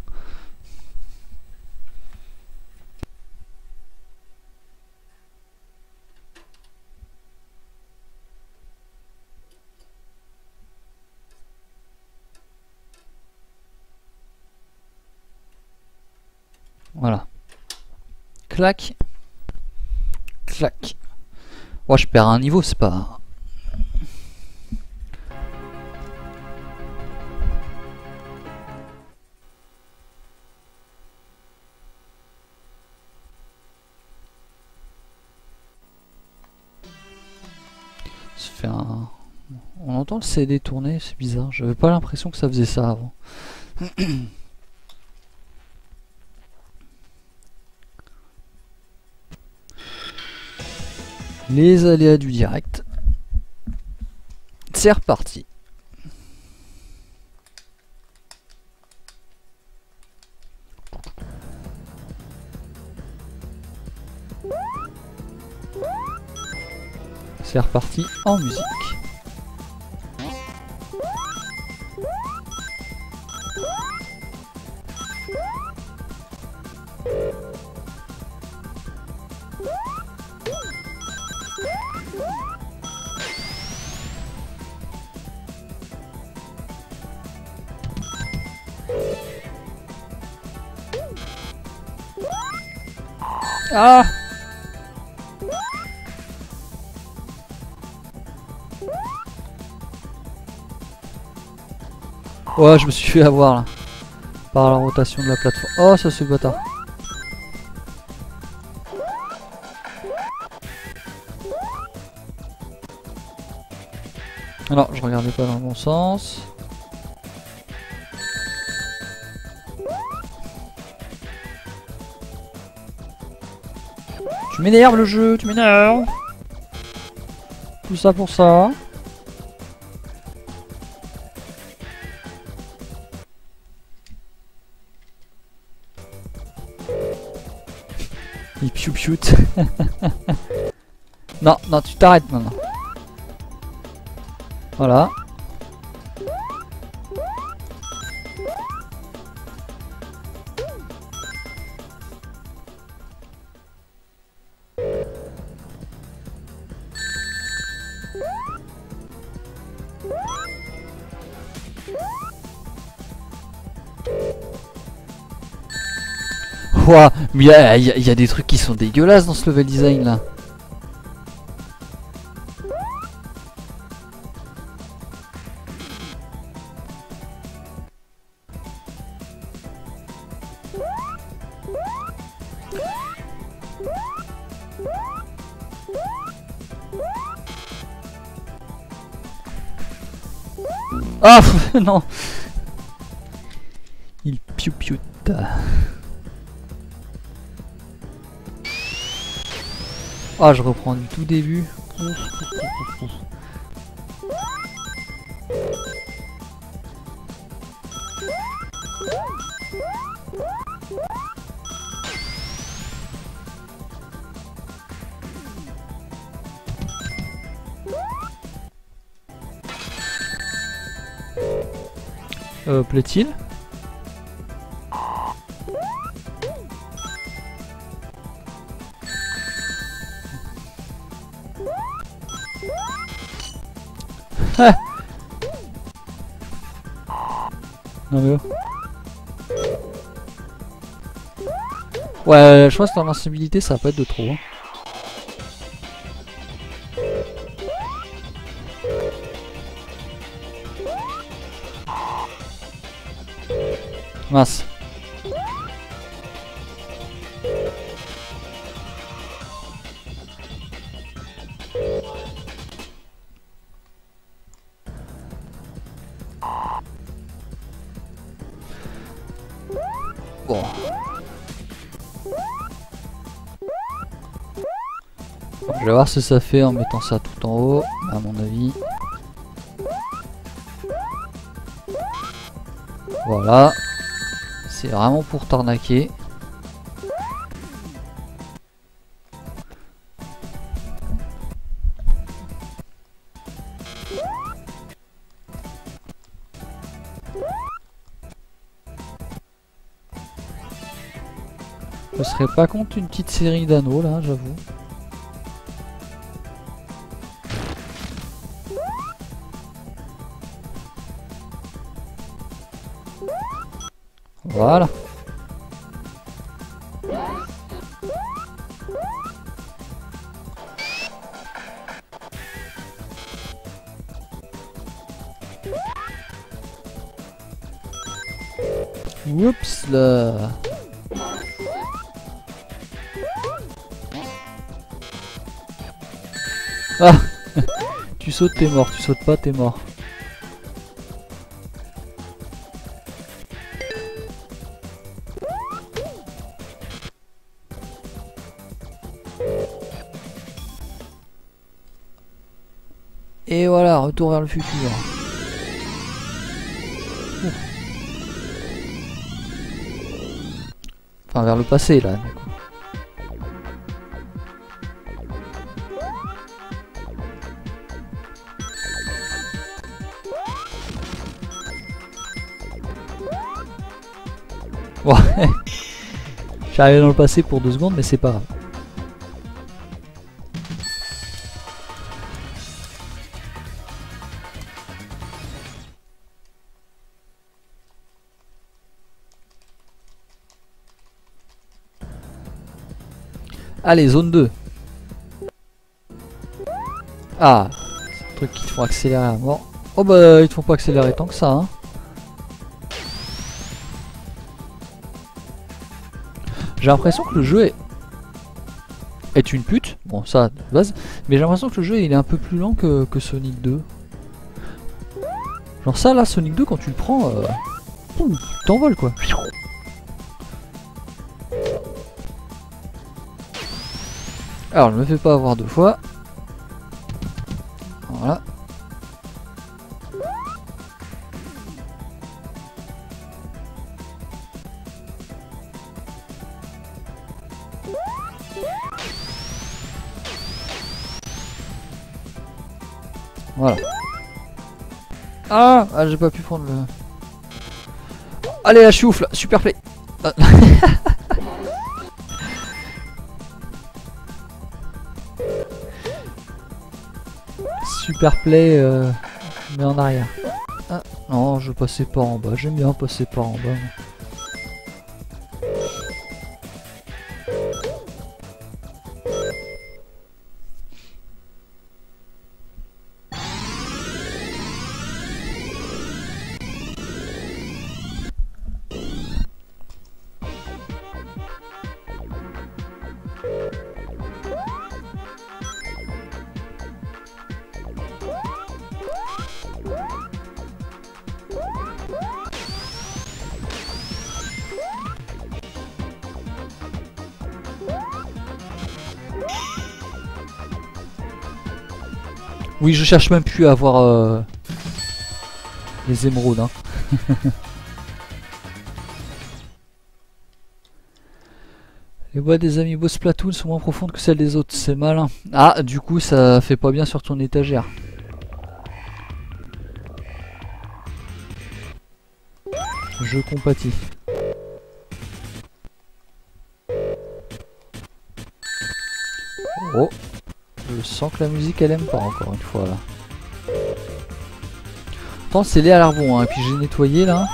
S1: Voilà. Clac. Clac. Ouais, je perds un niveau, c'est pas... Ça fait un... On entend le C D tourner, c'est bizarre. J'avais pas l'impression que ça faisait ça avant. Les aléas du direct. C'est reparti. C'est reparti en musique. Ah! Ouais, je me suis fait avoir là. Par la rotation de la plateforme. Oh, ça c'est bâtard. Alors, je regardais pas dans le bon sens. Tu m'énerves le jeu, tu m'énerves. Tout ça pour ça. Il piou piou. Non, non, tu t'arrêtes maintenant. Ouah, mais il y, a- y a- y a des trucs qui sont dégueulasses dans ce level design là. Ah non. Il piou-piouta. Ah, je reprends du tout début. Euh, plaît-il? Ah non mais oh. Ouais, je pense que l'invincibilité ça va pas être de trop. Hein. Mince. Bon. Je vais voir ce que ça fait en mettant ça tout en haut, à mon avis. Voilà. C'est vraiment pour t'arnaquer. Je serais pas contre une petite série d'anneaux là, j'avoue. Voilà. Oups là. Ah. Tu sautes, t'es mort. Tu sautes pas, t'es mort. Et voilà, retour vers le futur. Ouh. Enfin, vers le passé là. Du coup. Ouais. J'arrive dans le passé pour deux secondes, mais c'est pas grave. Allez, zone deux. Ah, c'est un truc qui te font accélérer à mort. Oh bah, ils te font pas accélérer tant que ça, hein. J'ai l'impression que le jeu est... est une pute. Bon, ça, de base. Mais j'ai l'impression que le jeu, il est un peu plus lent que, que Sonic deux. Genre ça, là, Sonic deux, quand tu le prends... Euh... tu t'envoles, quoi. Alors, je me fais pas avoir deux fois. Voilà. Voilà. Ah, ah j'ai pas pu prendre le... Allez, la choufle, super play. Ah. Super play, euh, mais en arrière. Ah, non, je passais pas en bas. J'aime bien passer par en bas. Oui, je cherche même plus à avoir euh, les émeraudes. Hein. Les boîtes des amiibo Splatoon sont moins profondes que celles des autres, c'est malin. Ah, du coup, ça fait pas bien sur ton étagère. Je compatis. Oh, je sens que la musique elle aime pas encore une fois là. Attends, c'est les à l'arbon, hein, et puis j'ai nettoyé là.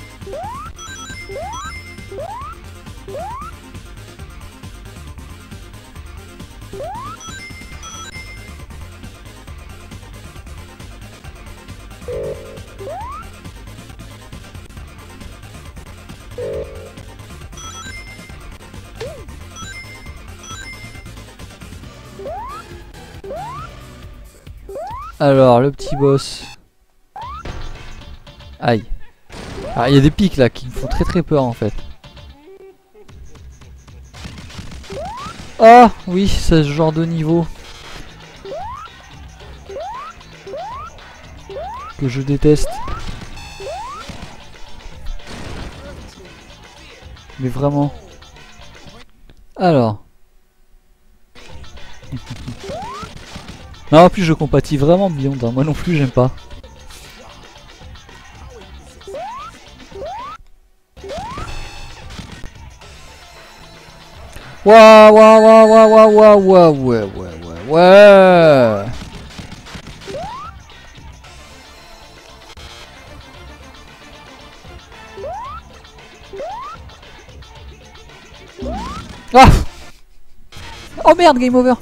S1: Alors, le petit boss. Aïe. Ah, il y a des pics là qui me font très très peur en fait. Ah oui, c'est ce genre de niveau que je déteste. Mais vraiment. Alors. Non, en plus je compatis vraiment Beyond, hein. Moi non plus j'aime pas. Waouh, waouh, waouh, waouh, waouh, waouh, waouh, ouais, ouais, ouais, ouais. Ah! Oh merde, game over.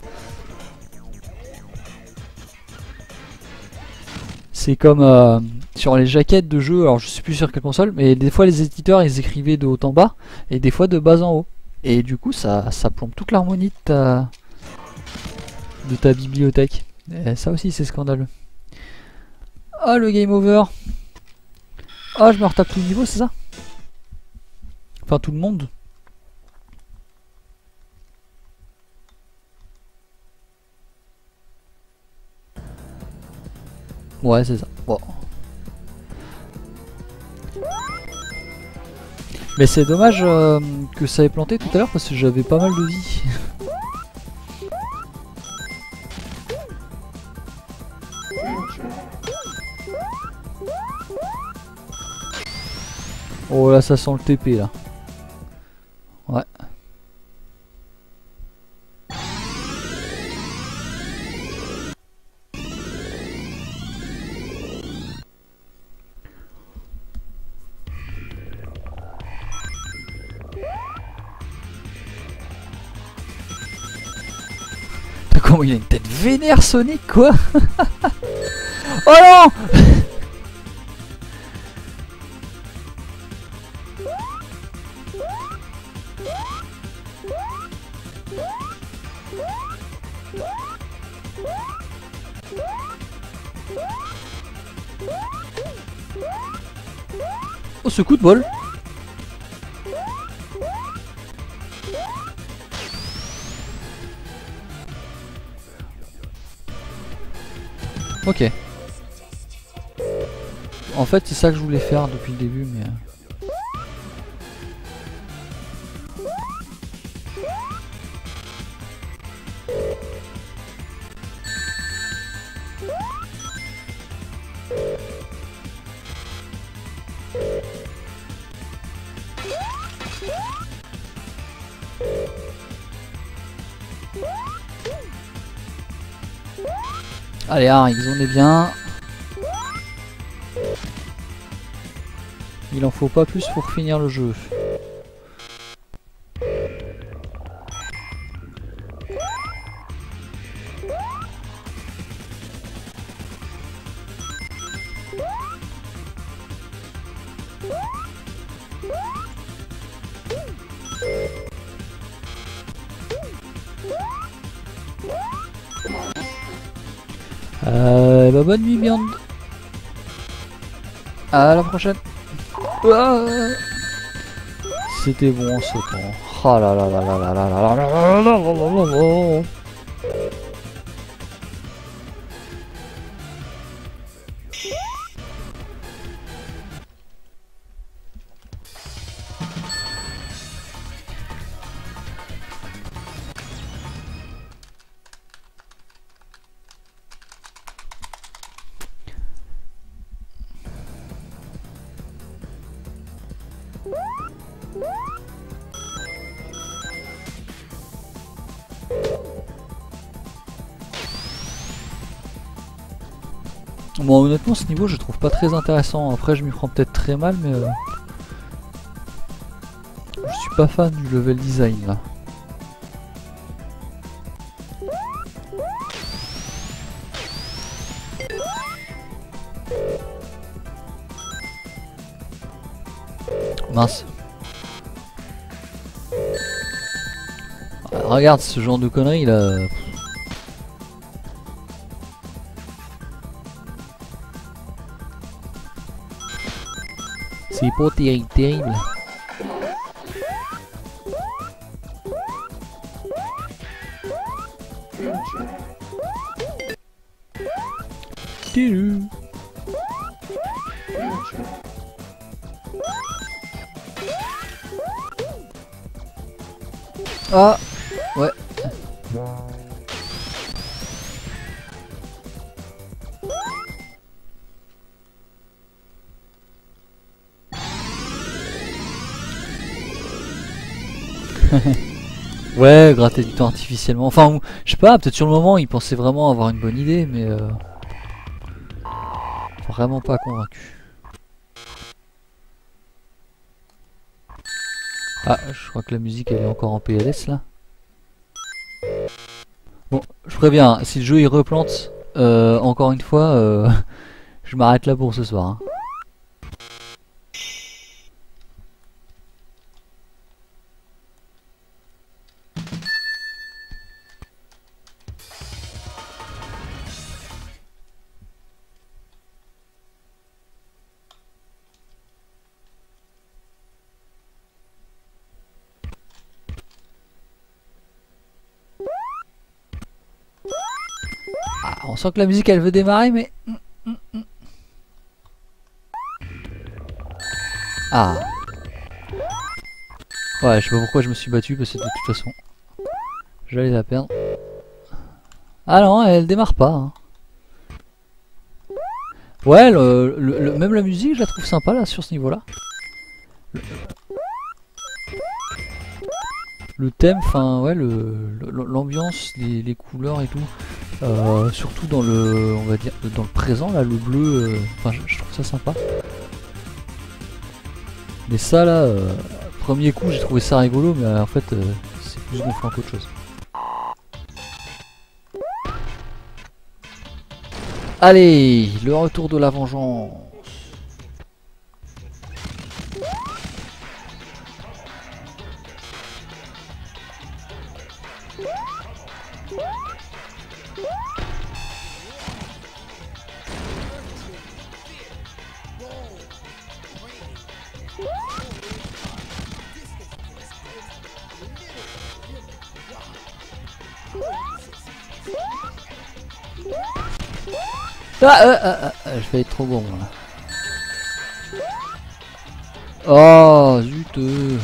S1: C'est comme euh, sur les jaquettes de jeux, alors je sais plus sur quelle console, mais des fois les éditeurs ils écrivaient de haut en bas et des fois de bas en haut. Et du coup ça, ça plombe toute l'harmonie de ta, de ta bibliothèque. Et ça aussi c'est scandaleux. Ah, le game over. Ah, je me retape tout le niveau, c'est ça? Enfin tout le monde. Ouais, c'est ça. Bon. Mais c'est dommage euh, que ça ait planté tout à l'heure parce que j'avais pas mal de vie. Oh là, ça sent le T P là. Ouais. Comment il a une tête vénère Sonic quoi. Oh non. Oh, ce coup de bol. Ok. En fait, c'est ça que je voulais faire depuis le début, mais... Allez, Arix, on est bien. Il en faut pas plus pour finir le jeu. Euh, bah bonne nuit Beyond. À la prochaine. C'était bon ce temps. Oh là là là là là là là là là là là là là là. Bon, honnêtement, ce niveau je trouve pas très intéressant. Après, je m'y prends peut-être très mal, mais euh, je suis pas fan du level design là. Mince. Regarde ce genre de conneries là. C'est pas terrible, terrible. Ah ouais. Ouais, gratter du temps artificiellement. Enfin, je sais pas, peut-être sur le moment, il pensait vraiment avoir une bonne idée, mais euh, vraiment pas convaincu. Ah, je crois que la musique elle est encore en P L S là. Bon, je préviens, si le jeu il replante, euh, encore une fois, euh, je m'arrête là pour ce soir. Hein. Ah, on sent que la musique elle veut démarrer, mais... Ah. Ouais, je sais pas pourquoi je me suis battu, parce que de toute façon, j'allais la perdre. Ah non, elle démarre pas. Hein. Ouais, le, le, le, même la musique, je la trouve sympa là, sur ce niveau-là. Le, le thème, enfin, ouais, l'ambiance, le, les, les couleurs et tout. Euh, surtout dans le, on va dire, dans le présent, là, le bleu, euh, enfin, je, je trouve ça sympa. Mais ça, là, euh, premier coup, j'ai trouvé ça rigolo, mais euh, en fait, euh, c'est plus gonflant qu'autre chose. Allez, le retour de la vengeance. Ah, euh, euh, euh, je vais être trop bon là. Oh zut. euh.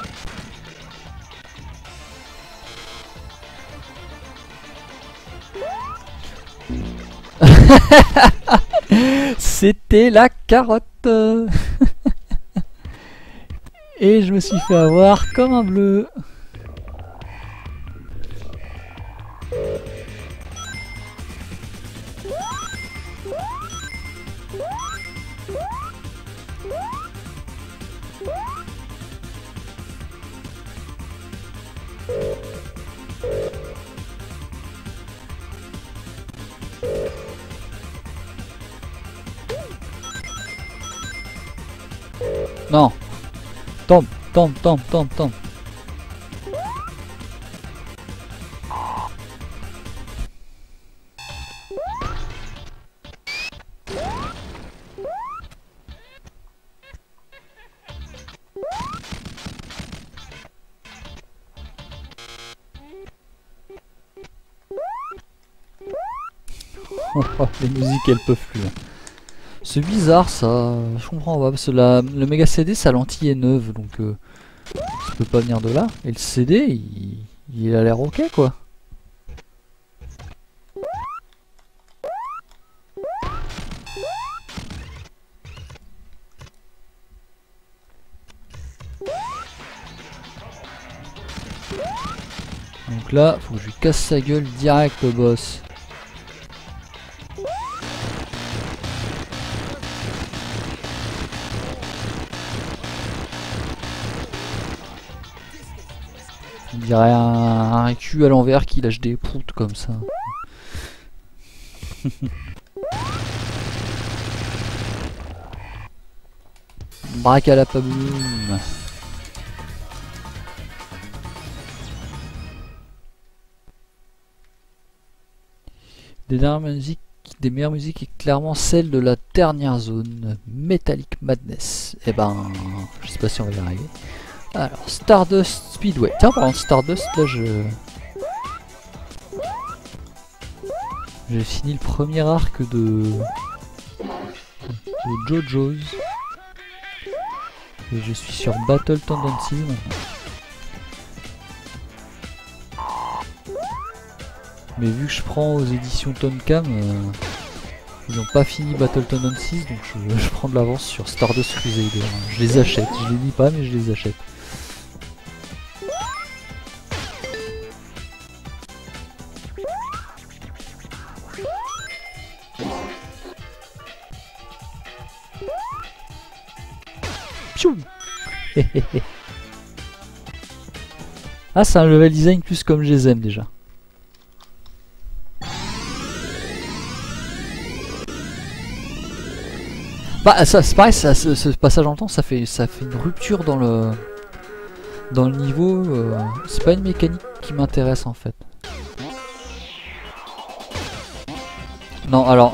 S1: C'était la carotte. Et je me suis fait avoir comme un bleu. Non. Tombe, tombe, tombe, tombe, tombe. Les musiques elles peuvent plus. C'est bizarre ça, je comprends pas, parce que la, le méga C D sa lentille est neuve, donc euh, ça peut pas venir de là. Et le C D il, il a l'air ok quoi. Donc là, faut que je lui casse sa gueule direct le boss. On dirait un, un cul à l'envers qui lâche des proutes comme ça. Braque à la paboum. Des dernières musiques, des meilleures musiques est clairement celle de la dernière zone, Metallic Madness. Et ben, je sais pas si on va y arriver. Alors, Stardust Speedway. Tiens, par exemple, Stardust, là, je... J'ai fini le premier arc de... de JoJo's. Et je suis sur Battle Tendencies maintenant. Mais vu que je prends aux éditions Tonkam, euh, ils n'ont pas fini Battle Tendencies, donc je, je prends de l'avance sur Stardust Crusader. Je les achète, je les lis pas mais je les achète. Ah, c'est un level design plus comme je les aime déjà. Bah ça c'est pareil, ça, ce, ce passage en temps ça fait ça fait une rupture dans le dans le niveau. Euh, c'est pas une mécanique qui m'intéresse en fait. Non alors.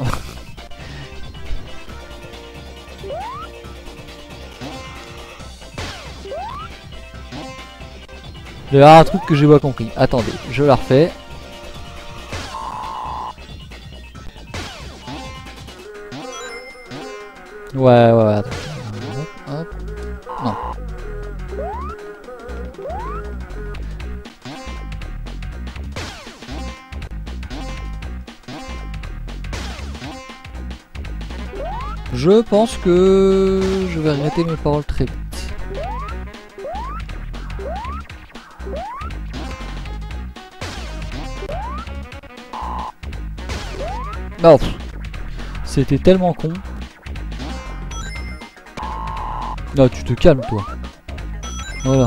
S1: Il y a un truc que j'ai pas compris. Attendez, je la refais. Ouais, ouais, ouais. Attends. Hop, hop. Non. Je pense que je vais arrêter mes paroles très vite. Non, c'était tellement con. Non, tu te calmes toi. Voilà.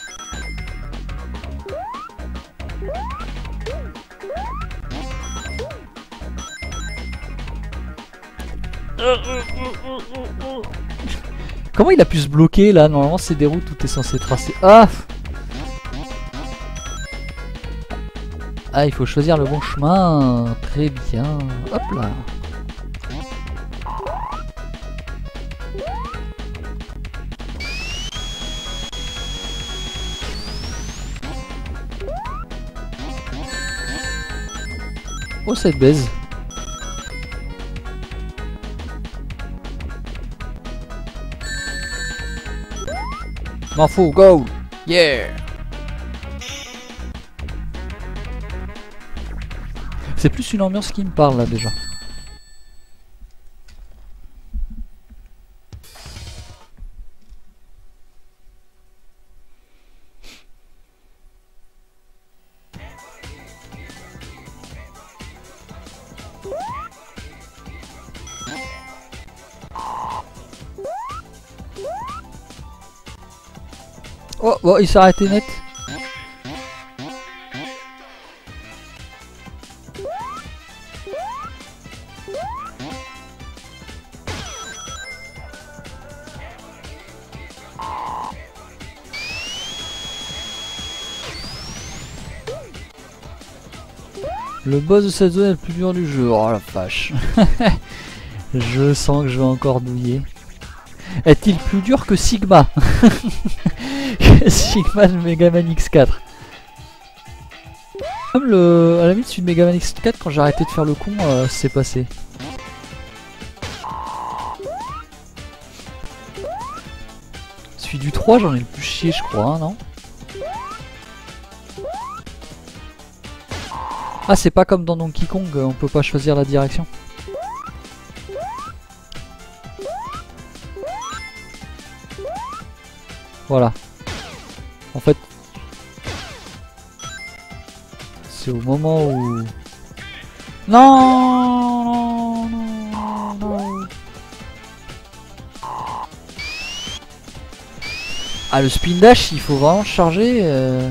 S1: Comment il a pu se bloquer là? Normalement c'est des routes où t'es censé tracer. Ah! Ah, il faut choisir le bon chemin. Très bien. Hop là. Oh, cette baise. M'en fous, go! Yeah! C'est plus une ambiance qui me parle là déjà. Oh, bon, il s'est arrêté net. Le boss de cette zone est le plus dur du jeu. Oh la vache. Je sens que je vais encore douiller. Est-il plus dur que Sigma? Sigma de Megaman X quatre. Comme le... à la limite celui de Megaman X quatre, quand j'ai arrêté de faire le con, euh, c'est passé. Celui du trois, j'en ai le plus chié je crois, hein, non? Ah, c'est pas comme dans Donkey Kong, on peut pas choisir la direction. Voilà. En fait... C'est au moment où... Non, non, non, non. Ah, le spin dash, il faut vraiment charger. Euh...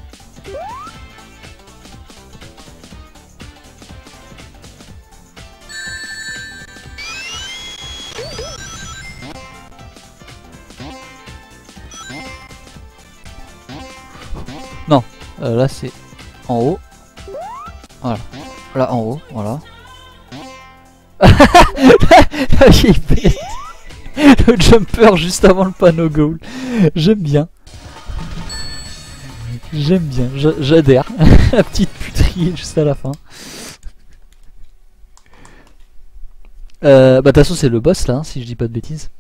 S1: Non, euh, là c'est en haut. Voilà. Là en haut, voilà. Le jumper juste avant le panneau goal. J'aime bien. J'aime bien, j'adhère. La petite puterie juste à la fin. Euh, bah de toute façon c'est le boss là, hein, si je dis pas de bêtises.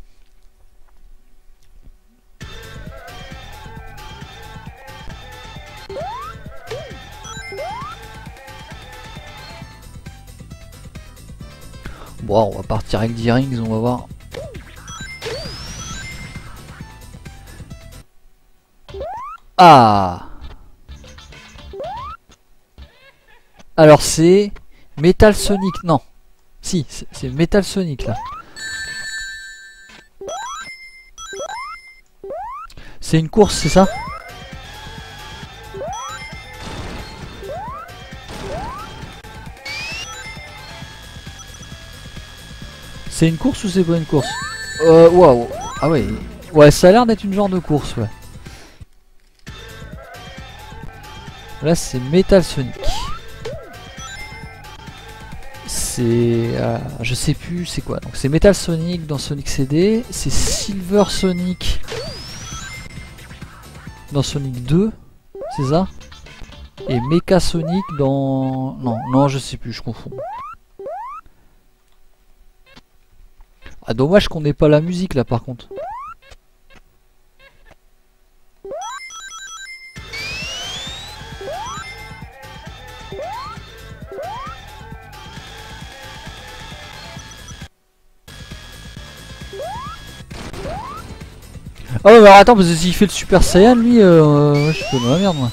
S1: Bon, on va partir avec dix rings, on va voir. Ah! Alors c'est Metal Sonic, non. Si, c'est Metal Sonic là. C'est une course, c'est ça? C'est une course ou c'est pas une course? Euh, waouh. Ah ouais. Ouais, ça a l'air d'être une genre de course, ouais. Là, c'est Metal Sonic. C'est... Euh, je sais plus c'est quoi. Donc c'est Metal Sonic dans Sonic C D. C'est Silver Sonic dans Sonic deux. C'est ça? Et Mecha Sonic dans... Non, non, je sais plus, je confonds. Ah, dommage qu'on n'ait pas la musique là par contre. Ah ouais, mais alors attends, parce que s'il fait le Super Saiyan, lui, euh, je suis dans la merde moi.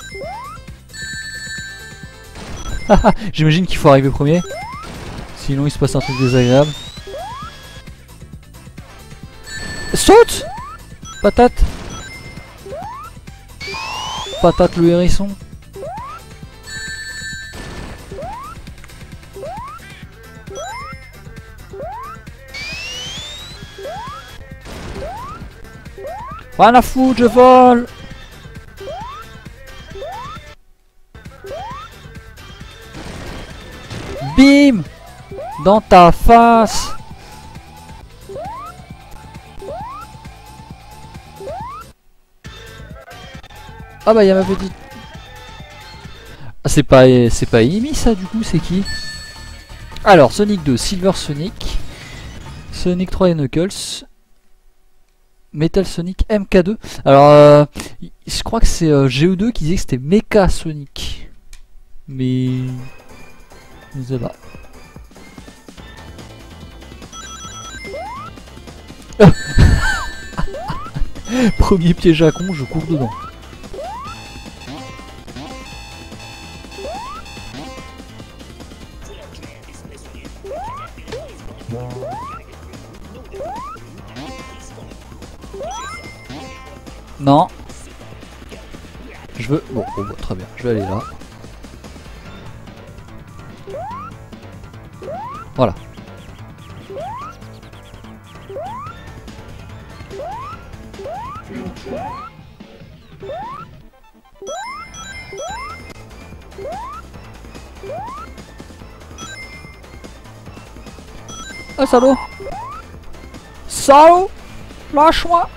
S1: J'imagine qu'il faut arriver premier. Sinon il se passe un truc désagréable. Saute! Patate! Patate le hérisson. Rien à foutre, je vole! Bim! Dans ta face! Ah bah y'a ma petite... Ah c'est pas c'est pas Amy ça du coup, c'est qui? Alors Sonic deux, Silver Sonic, Sonic trois et Knuckles, Metal Sonic M K deux. Alors euh, je crois que c'est euh, G E deux qui disait que c'était Mecha Sonic. Mais... je sais pas. Premier piège à con, je cours dedans. Non. Je veux... Bon, bon, bon, très bien, je vais aller là. Voilà. Ah salaud! Salaud! Lâche-moi!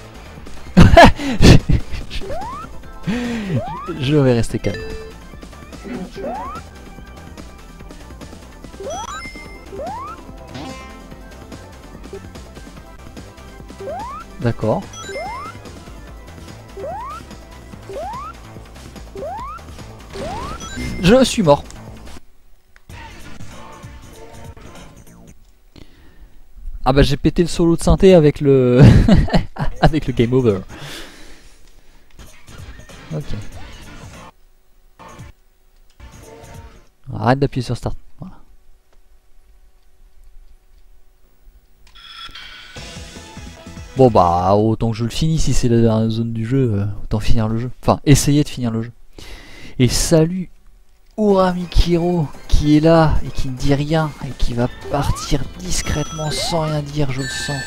S1: Je vais rester calme. D'accord. Je suis mort. Ah bah j'ai pété le solo de synthé avec le avec le game over. Ok. Arrête d'appuyer sur start. Voilà. Bon bah autant que je le finis, si c'est la dernière zone du jeu, euh, autant finir le jeu. Enfin, essayer de finir le jeu. Et salut Uramikiro qui est là et qui ne dit rien et qui va partir discrètement sans rien dire, je le sens.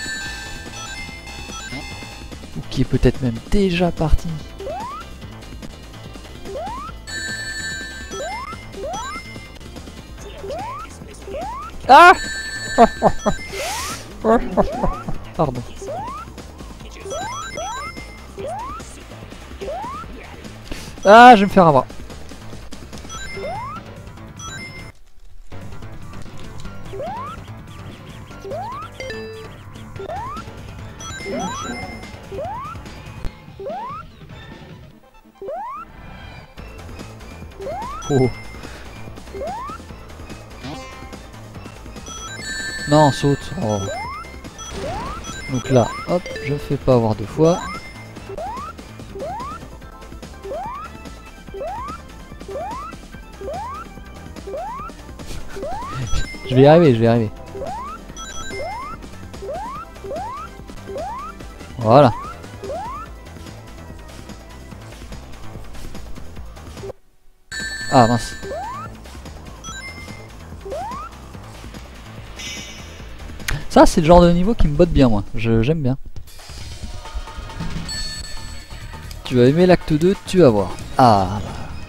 S1: Ou qui est peut-être même déjà parti. Ah pardon. Ah, je vais me faire avoir. Oh. Non, saute. Oh. Donc là, hop, je ne fais pas avoir deux fois. Je vais y arriver, je vais y arriver. Voilà. Ah mince. Ça c'est le genre de niveau qui me botte bien moi, j'aime bien. Tu vas aimer l'acte deux, tu vas voir. Ah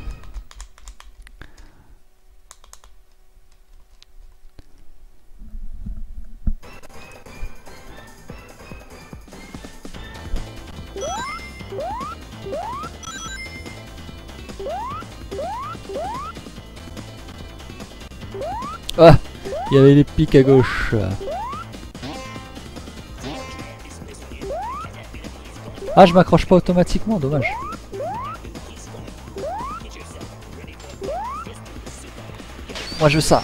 S1: ah, il y avait les pics à gauche. Ah, je m'accroche pas automatiquement, dommage. Moi je veux ça.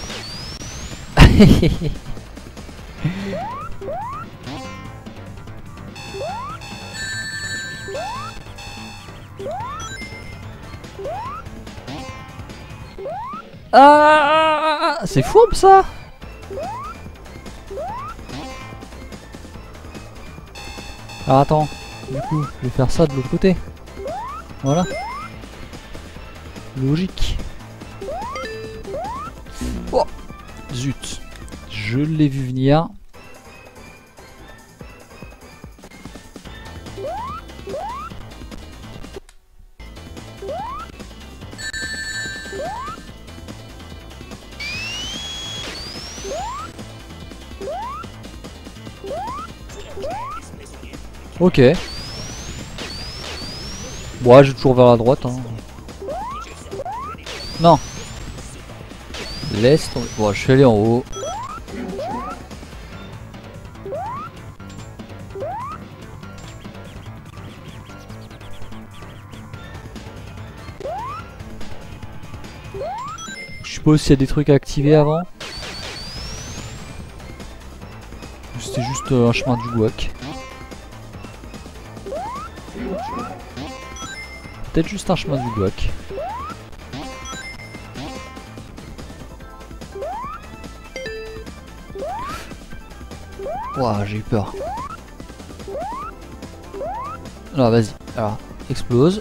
S1: Ah, c'est fourbe ça. Alors attends, du coup, je vais faire ça de l'autre côté. Voilà. Logique. Oh, zut. Je l'ai vu venir. Ok. Bon, je vais toujours vers la droite. Hein. Non. Laisse tomber. Bon, je suis allé en haut. Je suppose s'il y a des trucs à activer avant. C'était juste euh, un chemin du guac. Peut-être juste un chemin du guac. Ouah, j'ai eu peur. Alors vas-y, alors explose.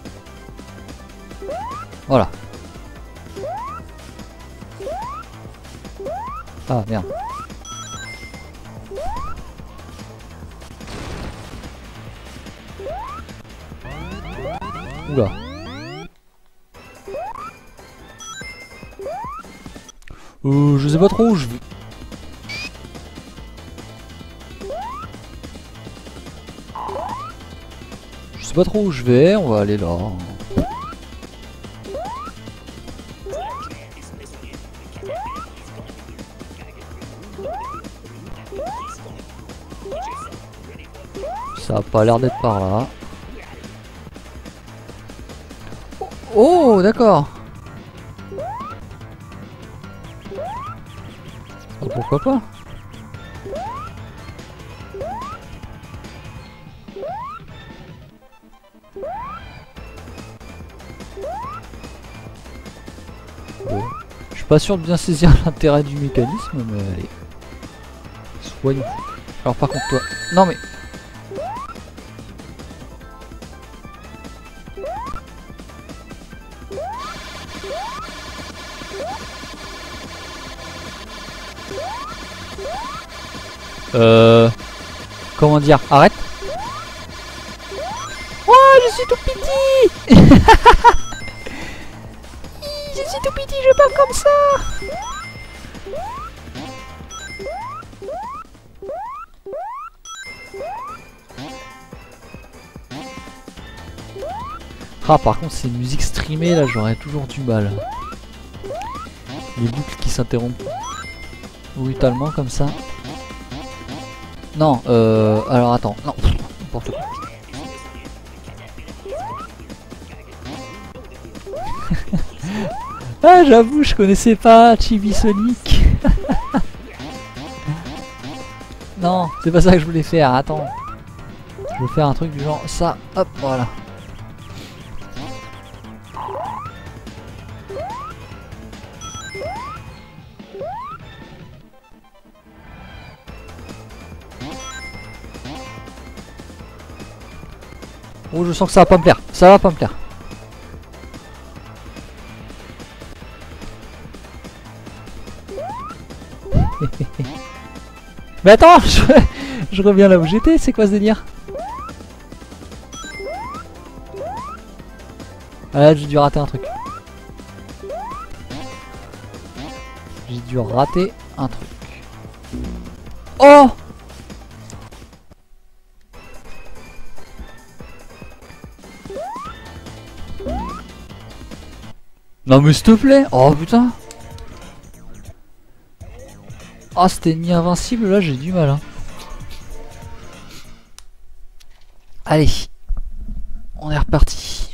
S1: Voilà. Ah merde. Oula. Euh, je sais pas trop où je vais. Je sais pas trop où je vais, on va aller là. Ça a pas l'air d'être par là. Oh, d'accord. Oh, pourquoi pas? Bon. Je pas sûr de bien saisir l'intérêt du mécanisme, mais allez. Soyons fous. Alors par contre toi... Non mais... Euh... Comment dire? Arrête. Oh, je suis tout petit. Je suis tout petit, je parle comme ça. Ah, par contre, ces musiques streamées là, j'aurais toujours du mal. Les boucles qui s'interrompent brutalement comme ça. Non, euh... alors attends, non, n'importe quoi. Ah, j'avoue, je connaissais pas Chibi Sonic. Non, c'est pas ça que je voulais faire, attends. Je veux faire un truc du genre ça, hop, voilà. Oh, je sens que ça va pas me plaire, ça va pas me plaire. Mais attends, je, je reviens là où j'étais, c'est quoi ce délire? Ah là, j'ai dû rater un truc. J'ai dû rater un truc. Oh! Non mais s'il te plaît! Oh putain! Ah, c'était ni invincible, là j'ai du mal hein. Allez, on est reparti.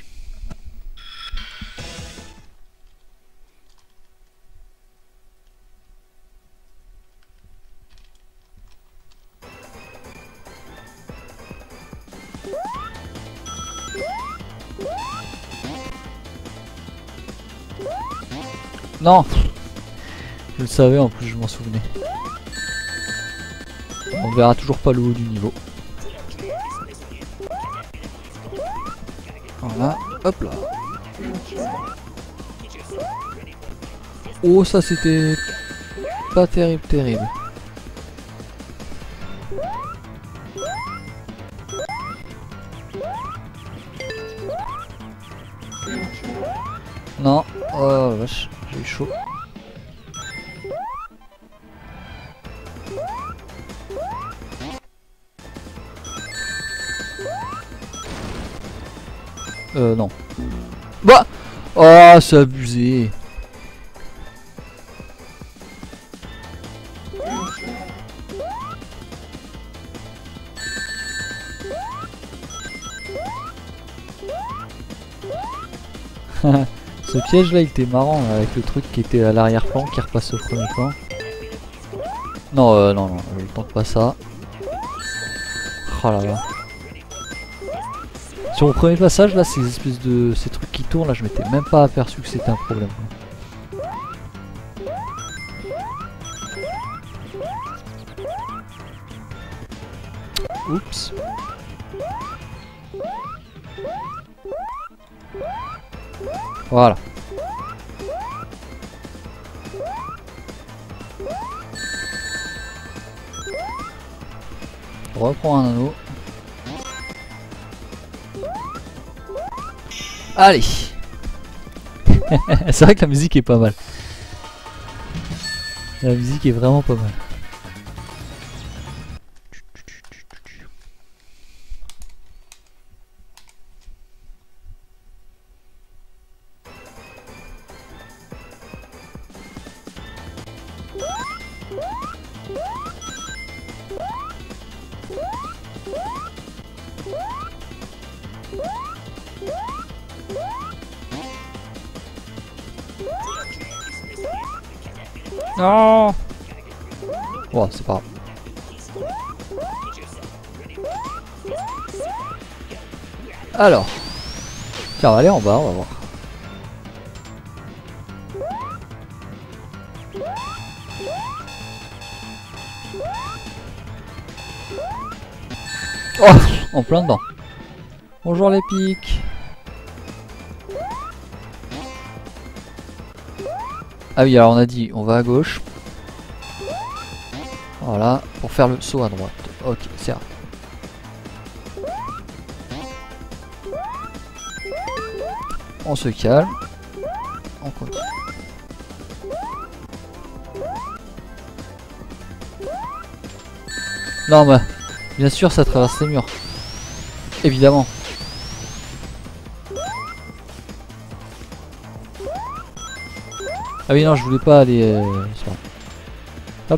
S1: Non, je le savais en plus, je m'en souvenais. On verra toujours pas le haut du niveau. Voilà, hop là. Oh, ça c'était pas terrible, terrible. Non, oh vache, j'ai eu chaud. Euh, non. Bah! Oh, c'est abusé! Ce piège là il était marrant là, avec le truc qui était à l'arrière-plan qui repasse au premier plan. Non, euh, non, non, je tente pas ça. Oh là là. Sur mon premier passage là, ces espèces de ces trucs qui tournent là, je m'étais même pas aperçu que c'était un problème. Oups. Voilà. On reprend un anneau. Allez. C'est vrai que la musique est pas mal. La musique est vraiment pas mal. Non. Oh, c'est pas grave. Alors. Tiens, on va aller en bas, on va voir. Oh, en plein dedans. Bonjour les pics. Ah oui, alors on a dit on va à gauche. Voilà, pour faire le saut à droite. Ok, c'est rare. On se calme. On continue. Non, bah, bien sûr, ça traverse les murs. Évidemment. Ah oui, non, je voulais pas aller. Euh, sur... Hop.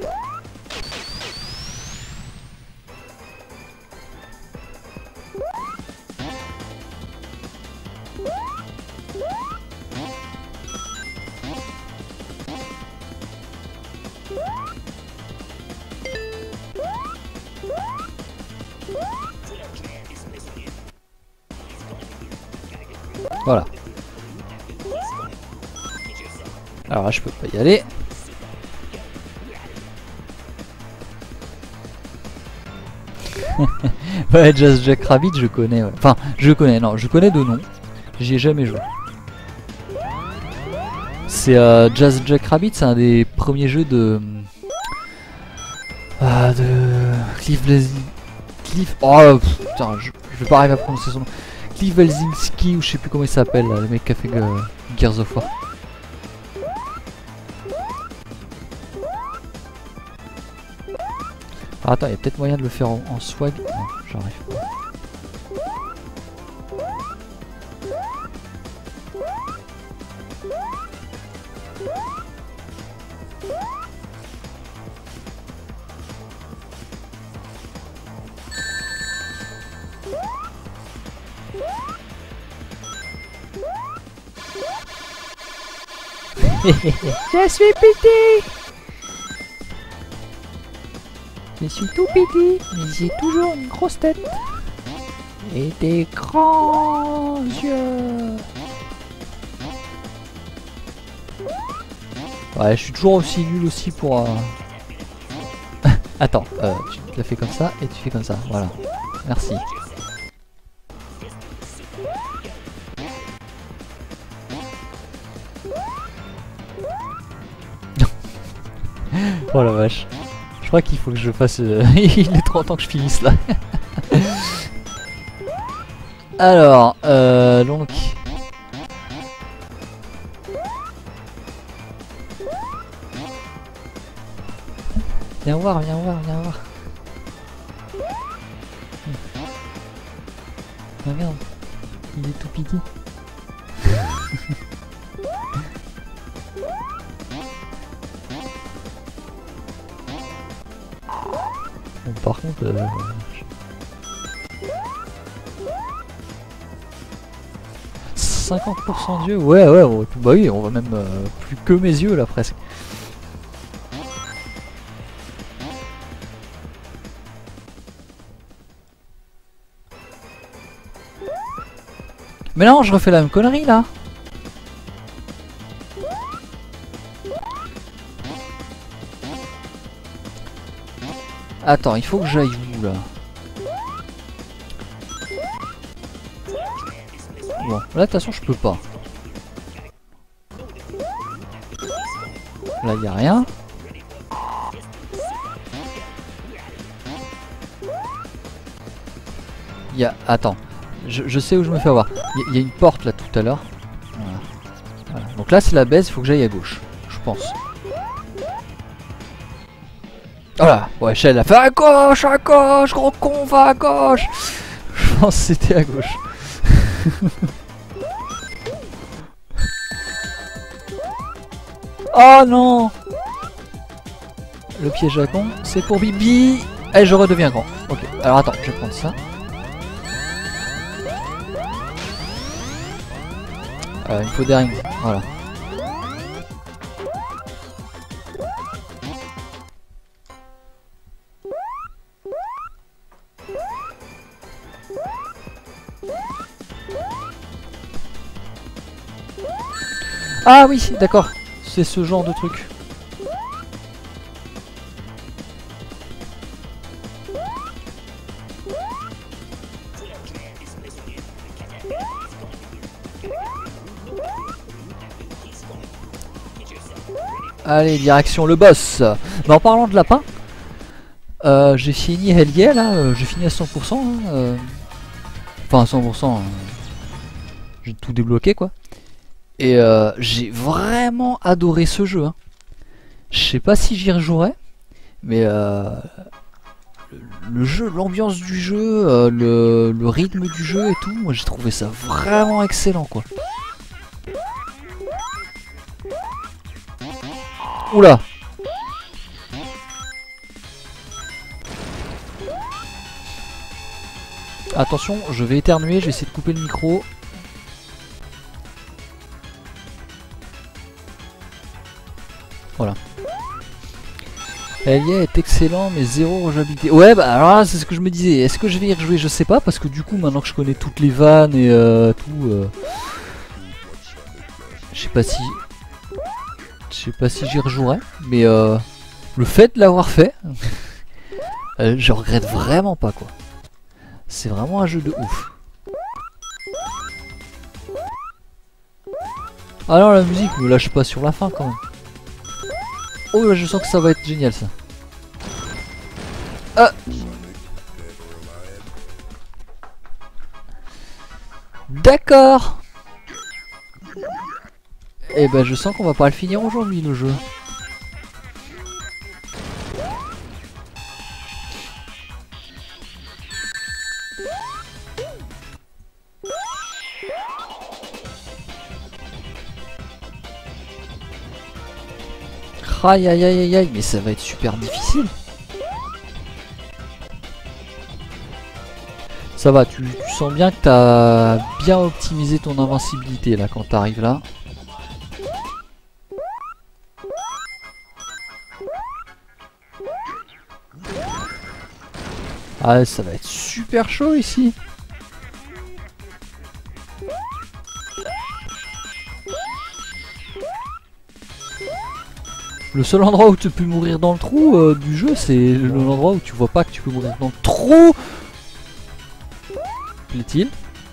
S1: Voilà. Alors là, je peux pas y aller. Ouais, Jazz Jack Rabbit, je connais. Ouais. Enfin, je connais, non, je connais de nom. J'y ai jamais joué. C'est euh, Jazz Jack Rabbit, c'est un des premiers jeux de. Ah, de. Cliff Blazing. Cliff. Oh putain, je, je vais pas arriver à prononcer son nom. Cliff Blazingski, ou je sais plus comment il s'appelle, le mec qui a fait euh, Gears of War. Ah, attends, il y a peut-être moyen de le faire en, en swag. Non, j'arrive pas. Je suis petit. Je suis tout petit, mais j'ai toujours une grosse tête. Et des grands yeux. Ouais, je suis toujours aussi nul aussi pour... Euh... Attends, euh, tu te la fais comme ça et tu fais comme ça, voilà. Merci. Oh la vache. Je crois qu'il faut que je fasse... Euh... Il est trop temps que je finisse là. Alors, euh, donc... Viens voir, viens voir, viens voir. Regarde, il est tout petit. Bon, par contre... Euh... cinquante pour cent d'yeux, ouais ouais, on, bah oui, on voit même euh, plus que mes yeux là presque. Mais non, je refais la même connerie là. Attends, il faut que j'aille où là? Bon, là de toute façon je peux pas. Là il n'y a rien. Il y a... Attends, je, je sais où je me fais avoir. Il y, y a une porte là tout à l'heure. Voilà. Voilà. Donc là c'est la baisse, il faut que j'aille à gauche, je pense. Voilà, ouais, Shell a fait à gauche, à gauche, gros con, va à gauche. Je pense que c'était à gauche. Oh non! Le piège à con, c'est pour Bibi. Et je redeviens grand. Ok, alors attends, je vais prendre ça. Euh, il me faut des rings, voilà. Ah oui, d'accord. C'est ce genre de truc. Allez, direction le boss. Mais en parlant de lapin, euh, j'ai fini Hellier là, euh, j'ai fini à cent pour cent. Hein, euh, enfin à cent pour cent, euh, j'ai tout débloqué quoi. Et euh, j'ai vraiment adoré ce jeu. Hein. Je sais pas si j'y rejouerai, mais euh, le, le jeu, l'ambiance du jeu, euh, le, le rythme du jeu et tout, moi j'ai trouvé ça vraiment excellent quoi. Oula! Attention, je vais éternuer, je vais essayer de couper le micro. Voilà. Hellier est excellent mais zéro rejouabilité. Ouais bah alors là c'est ce que je me disais. Est-ce que je vais y rejouer? Je sais pas parce que du coup maintenant que je connais toutes les vannes et euh, tout... Euh, je sais pas si... Je sais pas si j'y rejouerai. Mais euh, le fait de l'avoir fait... euh, je regrette vraiment pas quoi. C'est vraiment un jeu de ouf. Ah non la musique me lâche pas sur la fin quand même. Oh là je sens que ça va être génial ça. Ah. D'accord. Et ben je sens qu'on va pas le finir aujourd'hui le jeu. Aïe aïe aïe aïe aïe, mais ça va être super difficile. Ça va, tu, tu sens bien que t'as bien optimisé ton invincibilité là quand t'arrives là. Ah ça va être super chaud ici. Le seul endroit où tu peux mourir dans le trou euh, du jeu, c'est l'endroit où tu vois pas que tu peux mourir dans le trou. Plaît-il?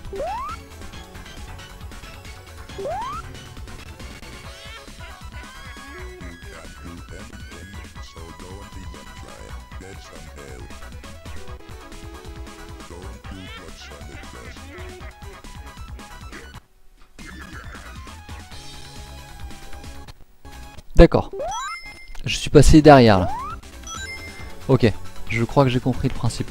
S1: D'accord. Je suis passé derrière là. Ok, je crois que j'ai compris le principe.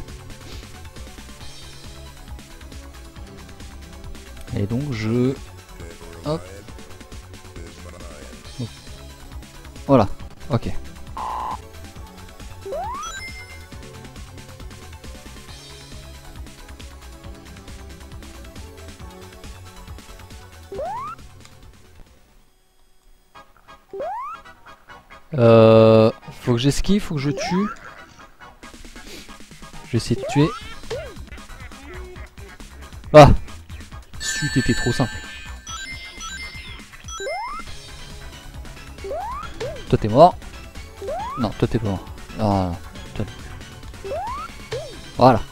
S1: Et donc je... Hop. Voilà, ok. Euh, faut que j'esquive, faut que je tue. Je vais essayer de tuer. Ah! C'eût été trop simple. Toi t'es mort. Non, toi t'es pas mort. Ah, non, toi... Voilà.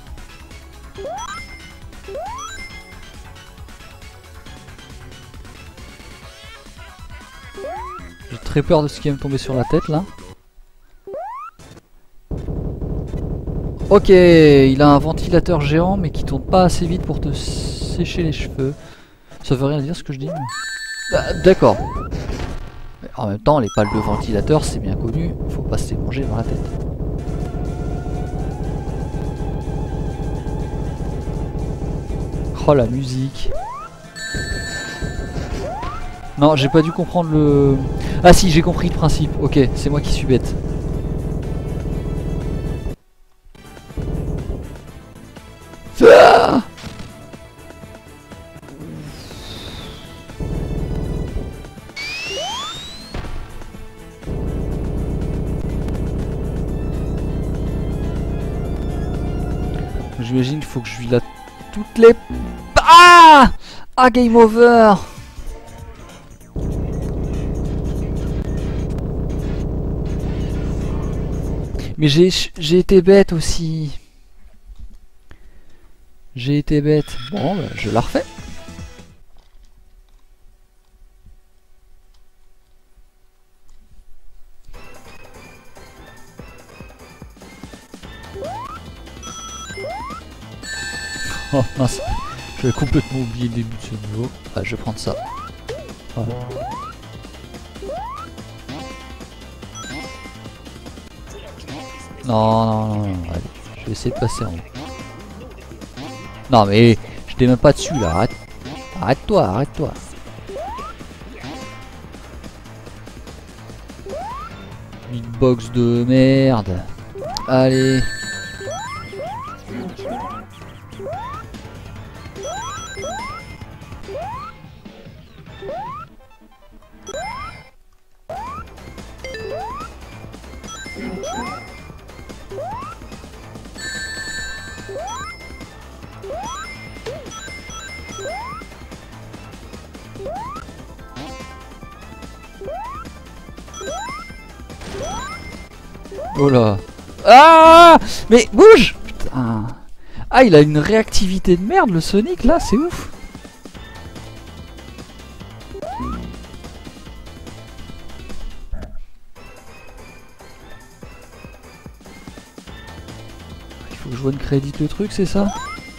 S1: J'ai très peur de ce qui va me tomber sur la tête là. Ok, il a un ventilateur géant mais qui tourne pas assez vite pour te sécher les cheveux. Ça veut rien dire ce que je dis. Mais... Ah, d'accord. En même temps, les pales de ventilateur, c'est bien connu. Faut pas se les manger dans la tête. Oh la musique. Non, j'ai pas dû comprendre le... Ah si, j'ai compris le principe. Ok, c'est moi qui suis bête. Ah! J'imagine qu'il faut que je vis là toutes les... Ah! Ah, game over! Mais j'ai j'ai été bête aussi. J'ai été bête. Bon, bah, je la refais. Mince, j'avais complètement oublié le début de ce niveau. Ah, je vais prendre ça. Voilà. Non, non, non, non, allez, je vais essayer de passer en haut. Non mais, je t'ai même pas dessus là, arrête. Arrête-toi, arrête-toi. Beatbox de merde. Allez. Oh là. Ah, mais bouge. Putain. Ah, il a une réactivité de merde le Sonic là, c'est ouf. Il faut que je one crédit le truc, c'est ça?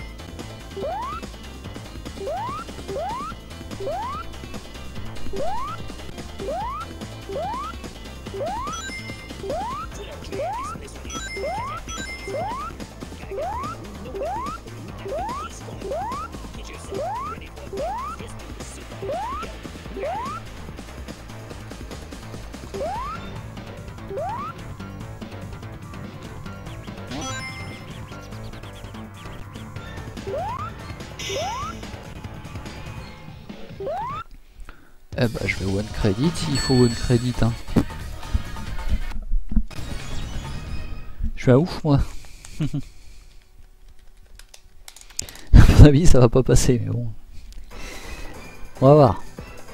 S1: Eh bah je vais one credit, il faut one credit hein. Je suis un ouf moi. À mon avis ça va pas passer mais bon. On va voir.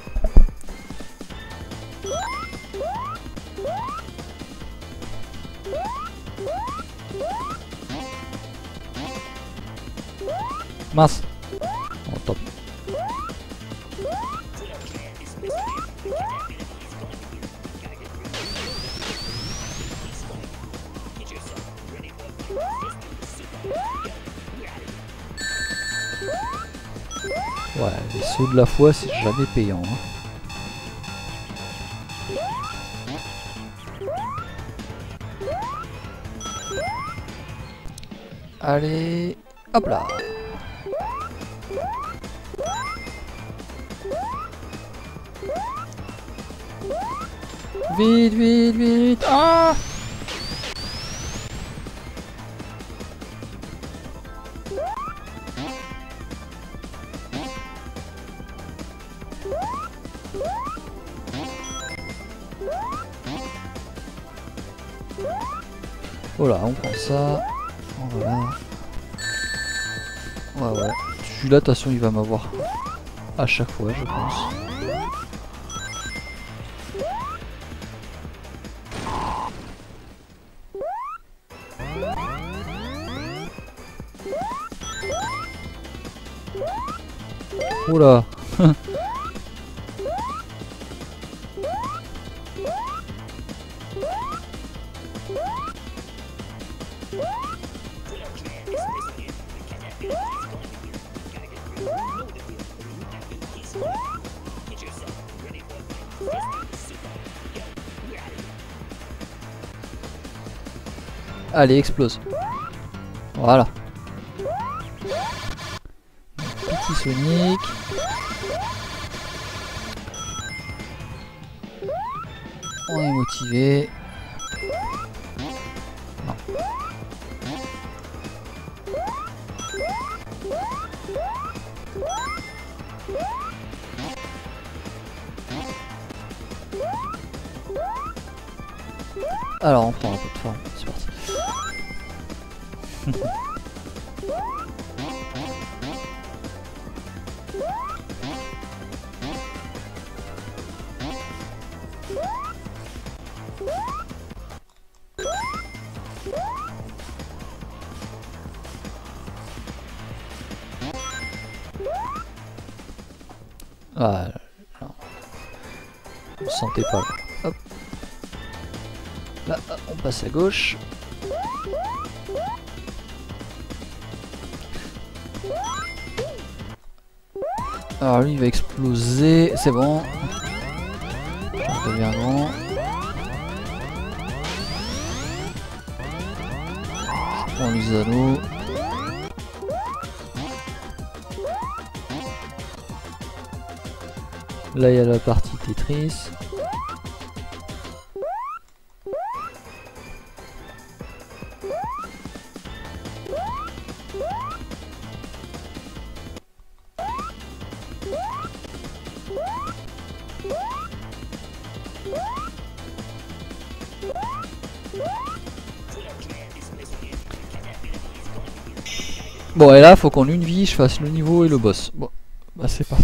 S1: Mince. Oh, top. Ouais, les sauts de la foi c'est jamais payant. Hein. Allez, hop là. Vite, vite, vite. Ah! Voilà, on prend ça. Voilà. Ouais, ouais. Celui-là, de toute façon, il va m'avoir à chaque fois, je pense. Oula. Allez, explose. Voilà. Petit Sonic. On est motivé. Non. Alors on prend la plateforme, c'est parti. Voilà. On ne sentait pas. Hop. Là, on passe à gauche. Alors lui il va exploser, c'est bon. Je deviens grand. Je prends les anneaux. Là il y a la partie Tetris. Bon et là faut qu'en une vie je fasse le niveau et le boss. Bon bah c'est parti.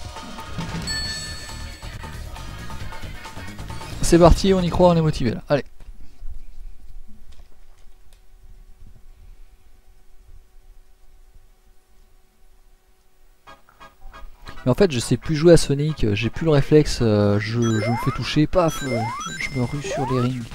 S1: C'est parti, on y croit, on est motivé là. Allez. Mais en fait je sais plus jouer à Sonic, j'ai plus le réflexe, euh, je, je me fais toucher, paf, euh, je me rue sur les rings.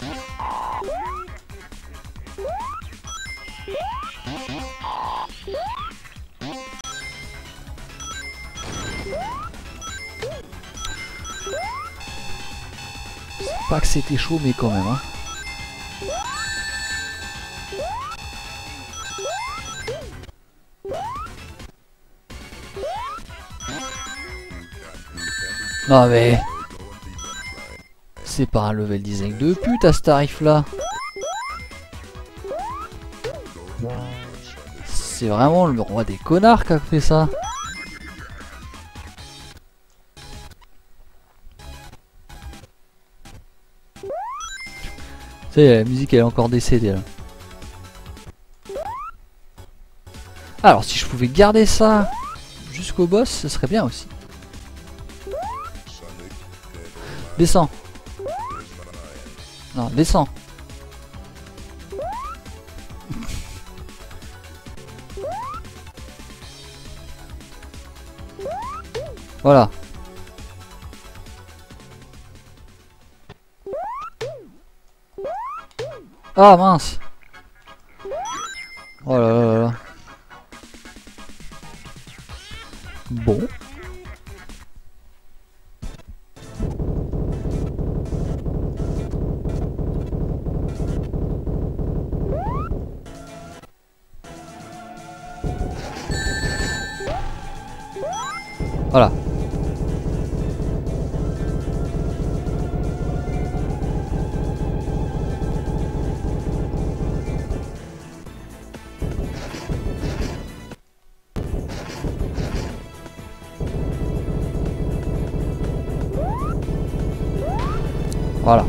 S1: Pas que c'était chaud mais quand même hein. Non mais c'est pas un level design de pute à ce tarif là. C'est vraiment le roi des connards qui a fait ça. Ça y est, la musique elle est encore décédée là. Alors si je pouvais garder ça jusqu'au boss, ce serait bien aussi. Descends. Non, descends. Voilà. Ah mince. Oh là là là là. Bon. Voilà. Voilà.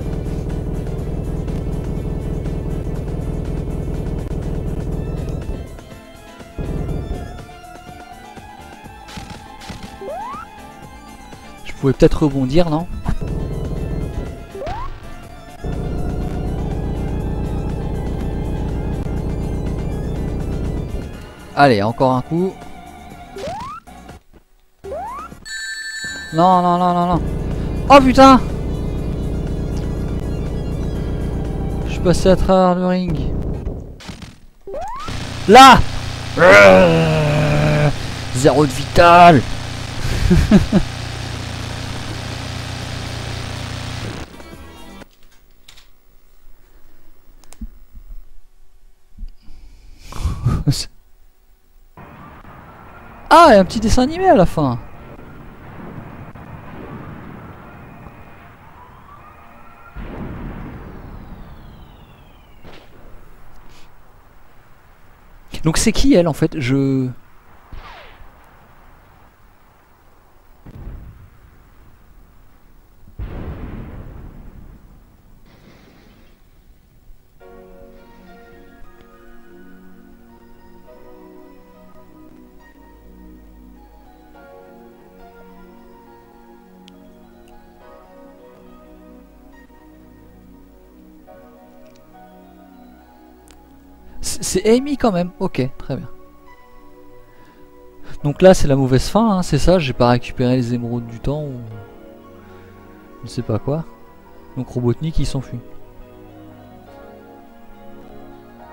S1: Je pouvais peut-être rebondir, non? Allez, encore un coup. Non, non, non, non, non. Oh putain! Je suis passé à travers le ring. Là! euh, Zéro de vital. Ah, il y a un petit dessin animé à la fin. Donc c'est qui elle en fait? Je... C'est Amy quand même, ok, très bien. Donc là c'est la mauvaise fin, hein, c'est ça, j'ai pas récupéré les émeraudes du temps ou... Je ne sais pas quoi. Donc Robotnik il s'enfuit.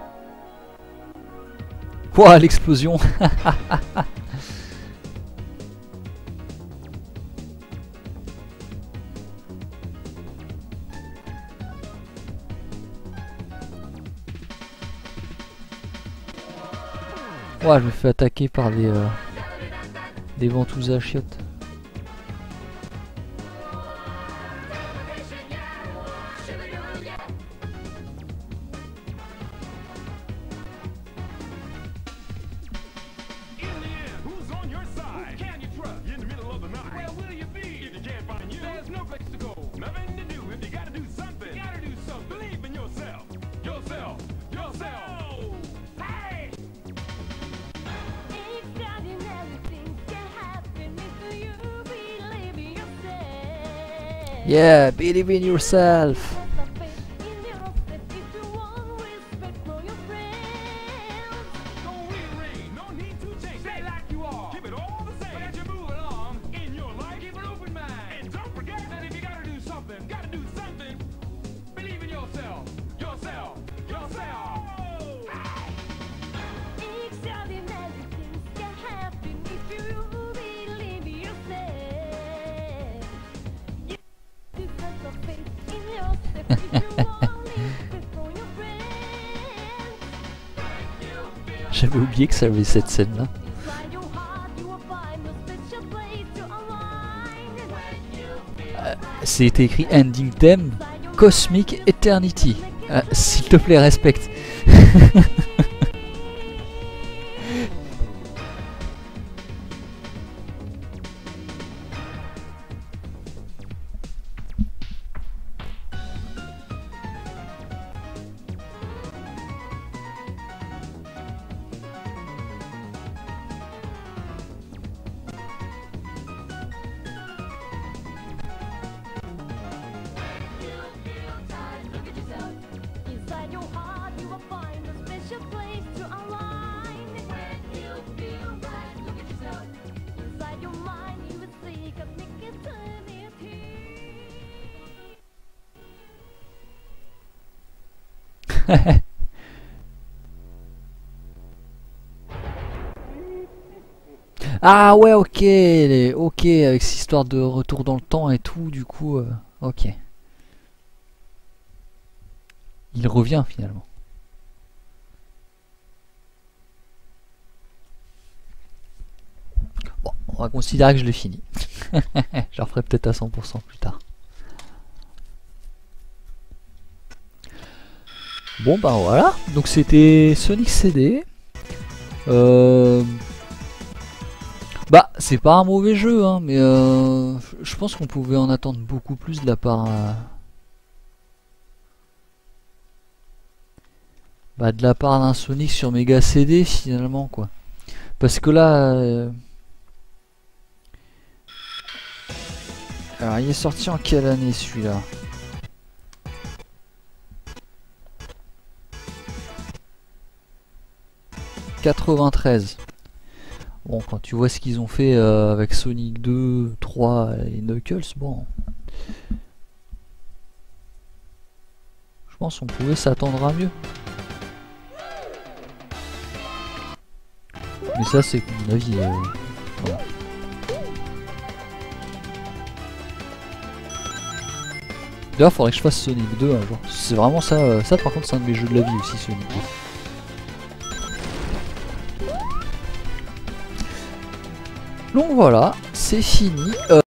S1: Ouah, l'explosion. Ouais, je me fais attaquer par des, euh, des ventouses à chiottes. Yeah, believe in yourself. J'avais oublié que ça avait cette scène là. Euh, C'est écrit Ending Theme Cosmic Eternity. Euh, S'il te plaît, respecte. Ah ouais, ok, les- ok, avec cette histoire de retour dans le temps et tout, du coup, euh, ok. Il revient finalement. Bon, on va considérer que je l'ai fini. Je le ferai peut-être à cent pour cent plus tard. Bon bah voilà, donc c'était Sonic C D. Euh... Bah c'est pas un mauvais jeu, hein, mais euh, je pense qu'on pouvait en attendre beaucoup plus de la part... Euh... Bah de la part d'un Sonic sur Mega C D finalement quoi. Parce que là... Euh... Alors il est sorti en quelle année celui-là? quatre-vingt-treize. Bon, quand tu vois ce qu'ils ont fait euh, avec Sonic deux, trois et Knuckles, bon... Je pense qu'on pouvait s'attendre à mieux. Mais ça c'est mon avis. Euh... Voilà. D'ailleurs faudrait que je fasse Sonic deux un jour. C'est vraiment ça, euh, ça par contre c'est un de mes jeux de la vie aussi, Sonic deux. Donc voilà, c'est fini. Euh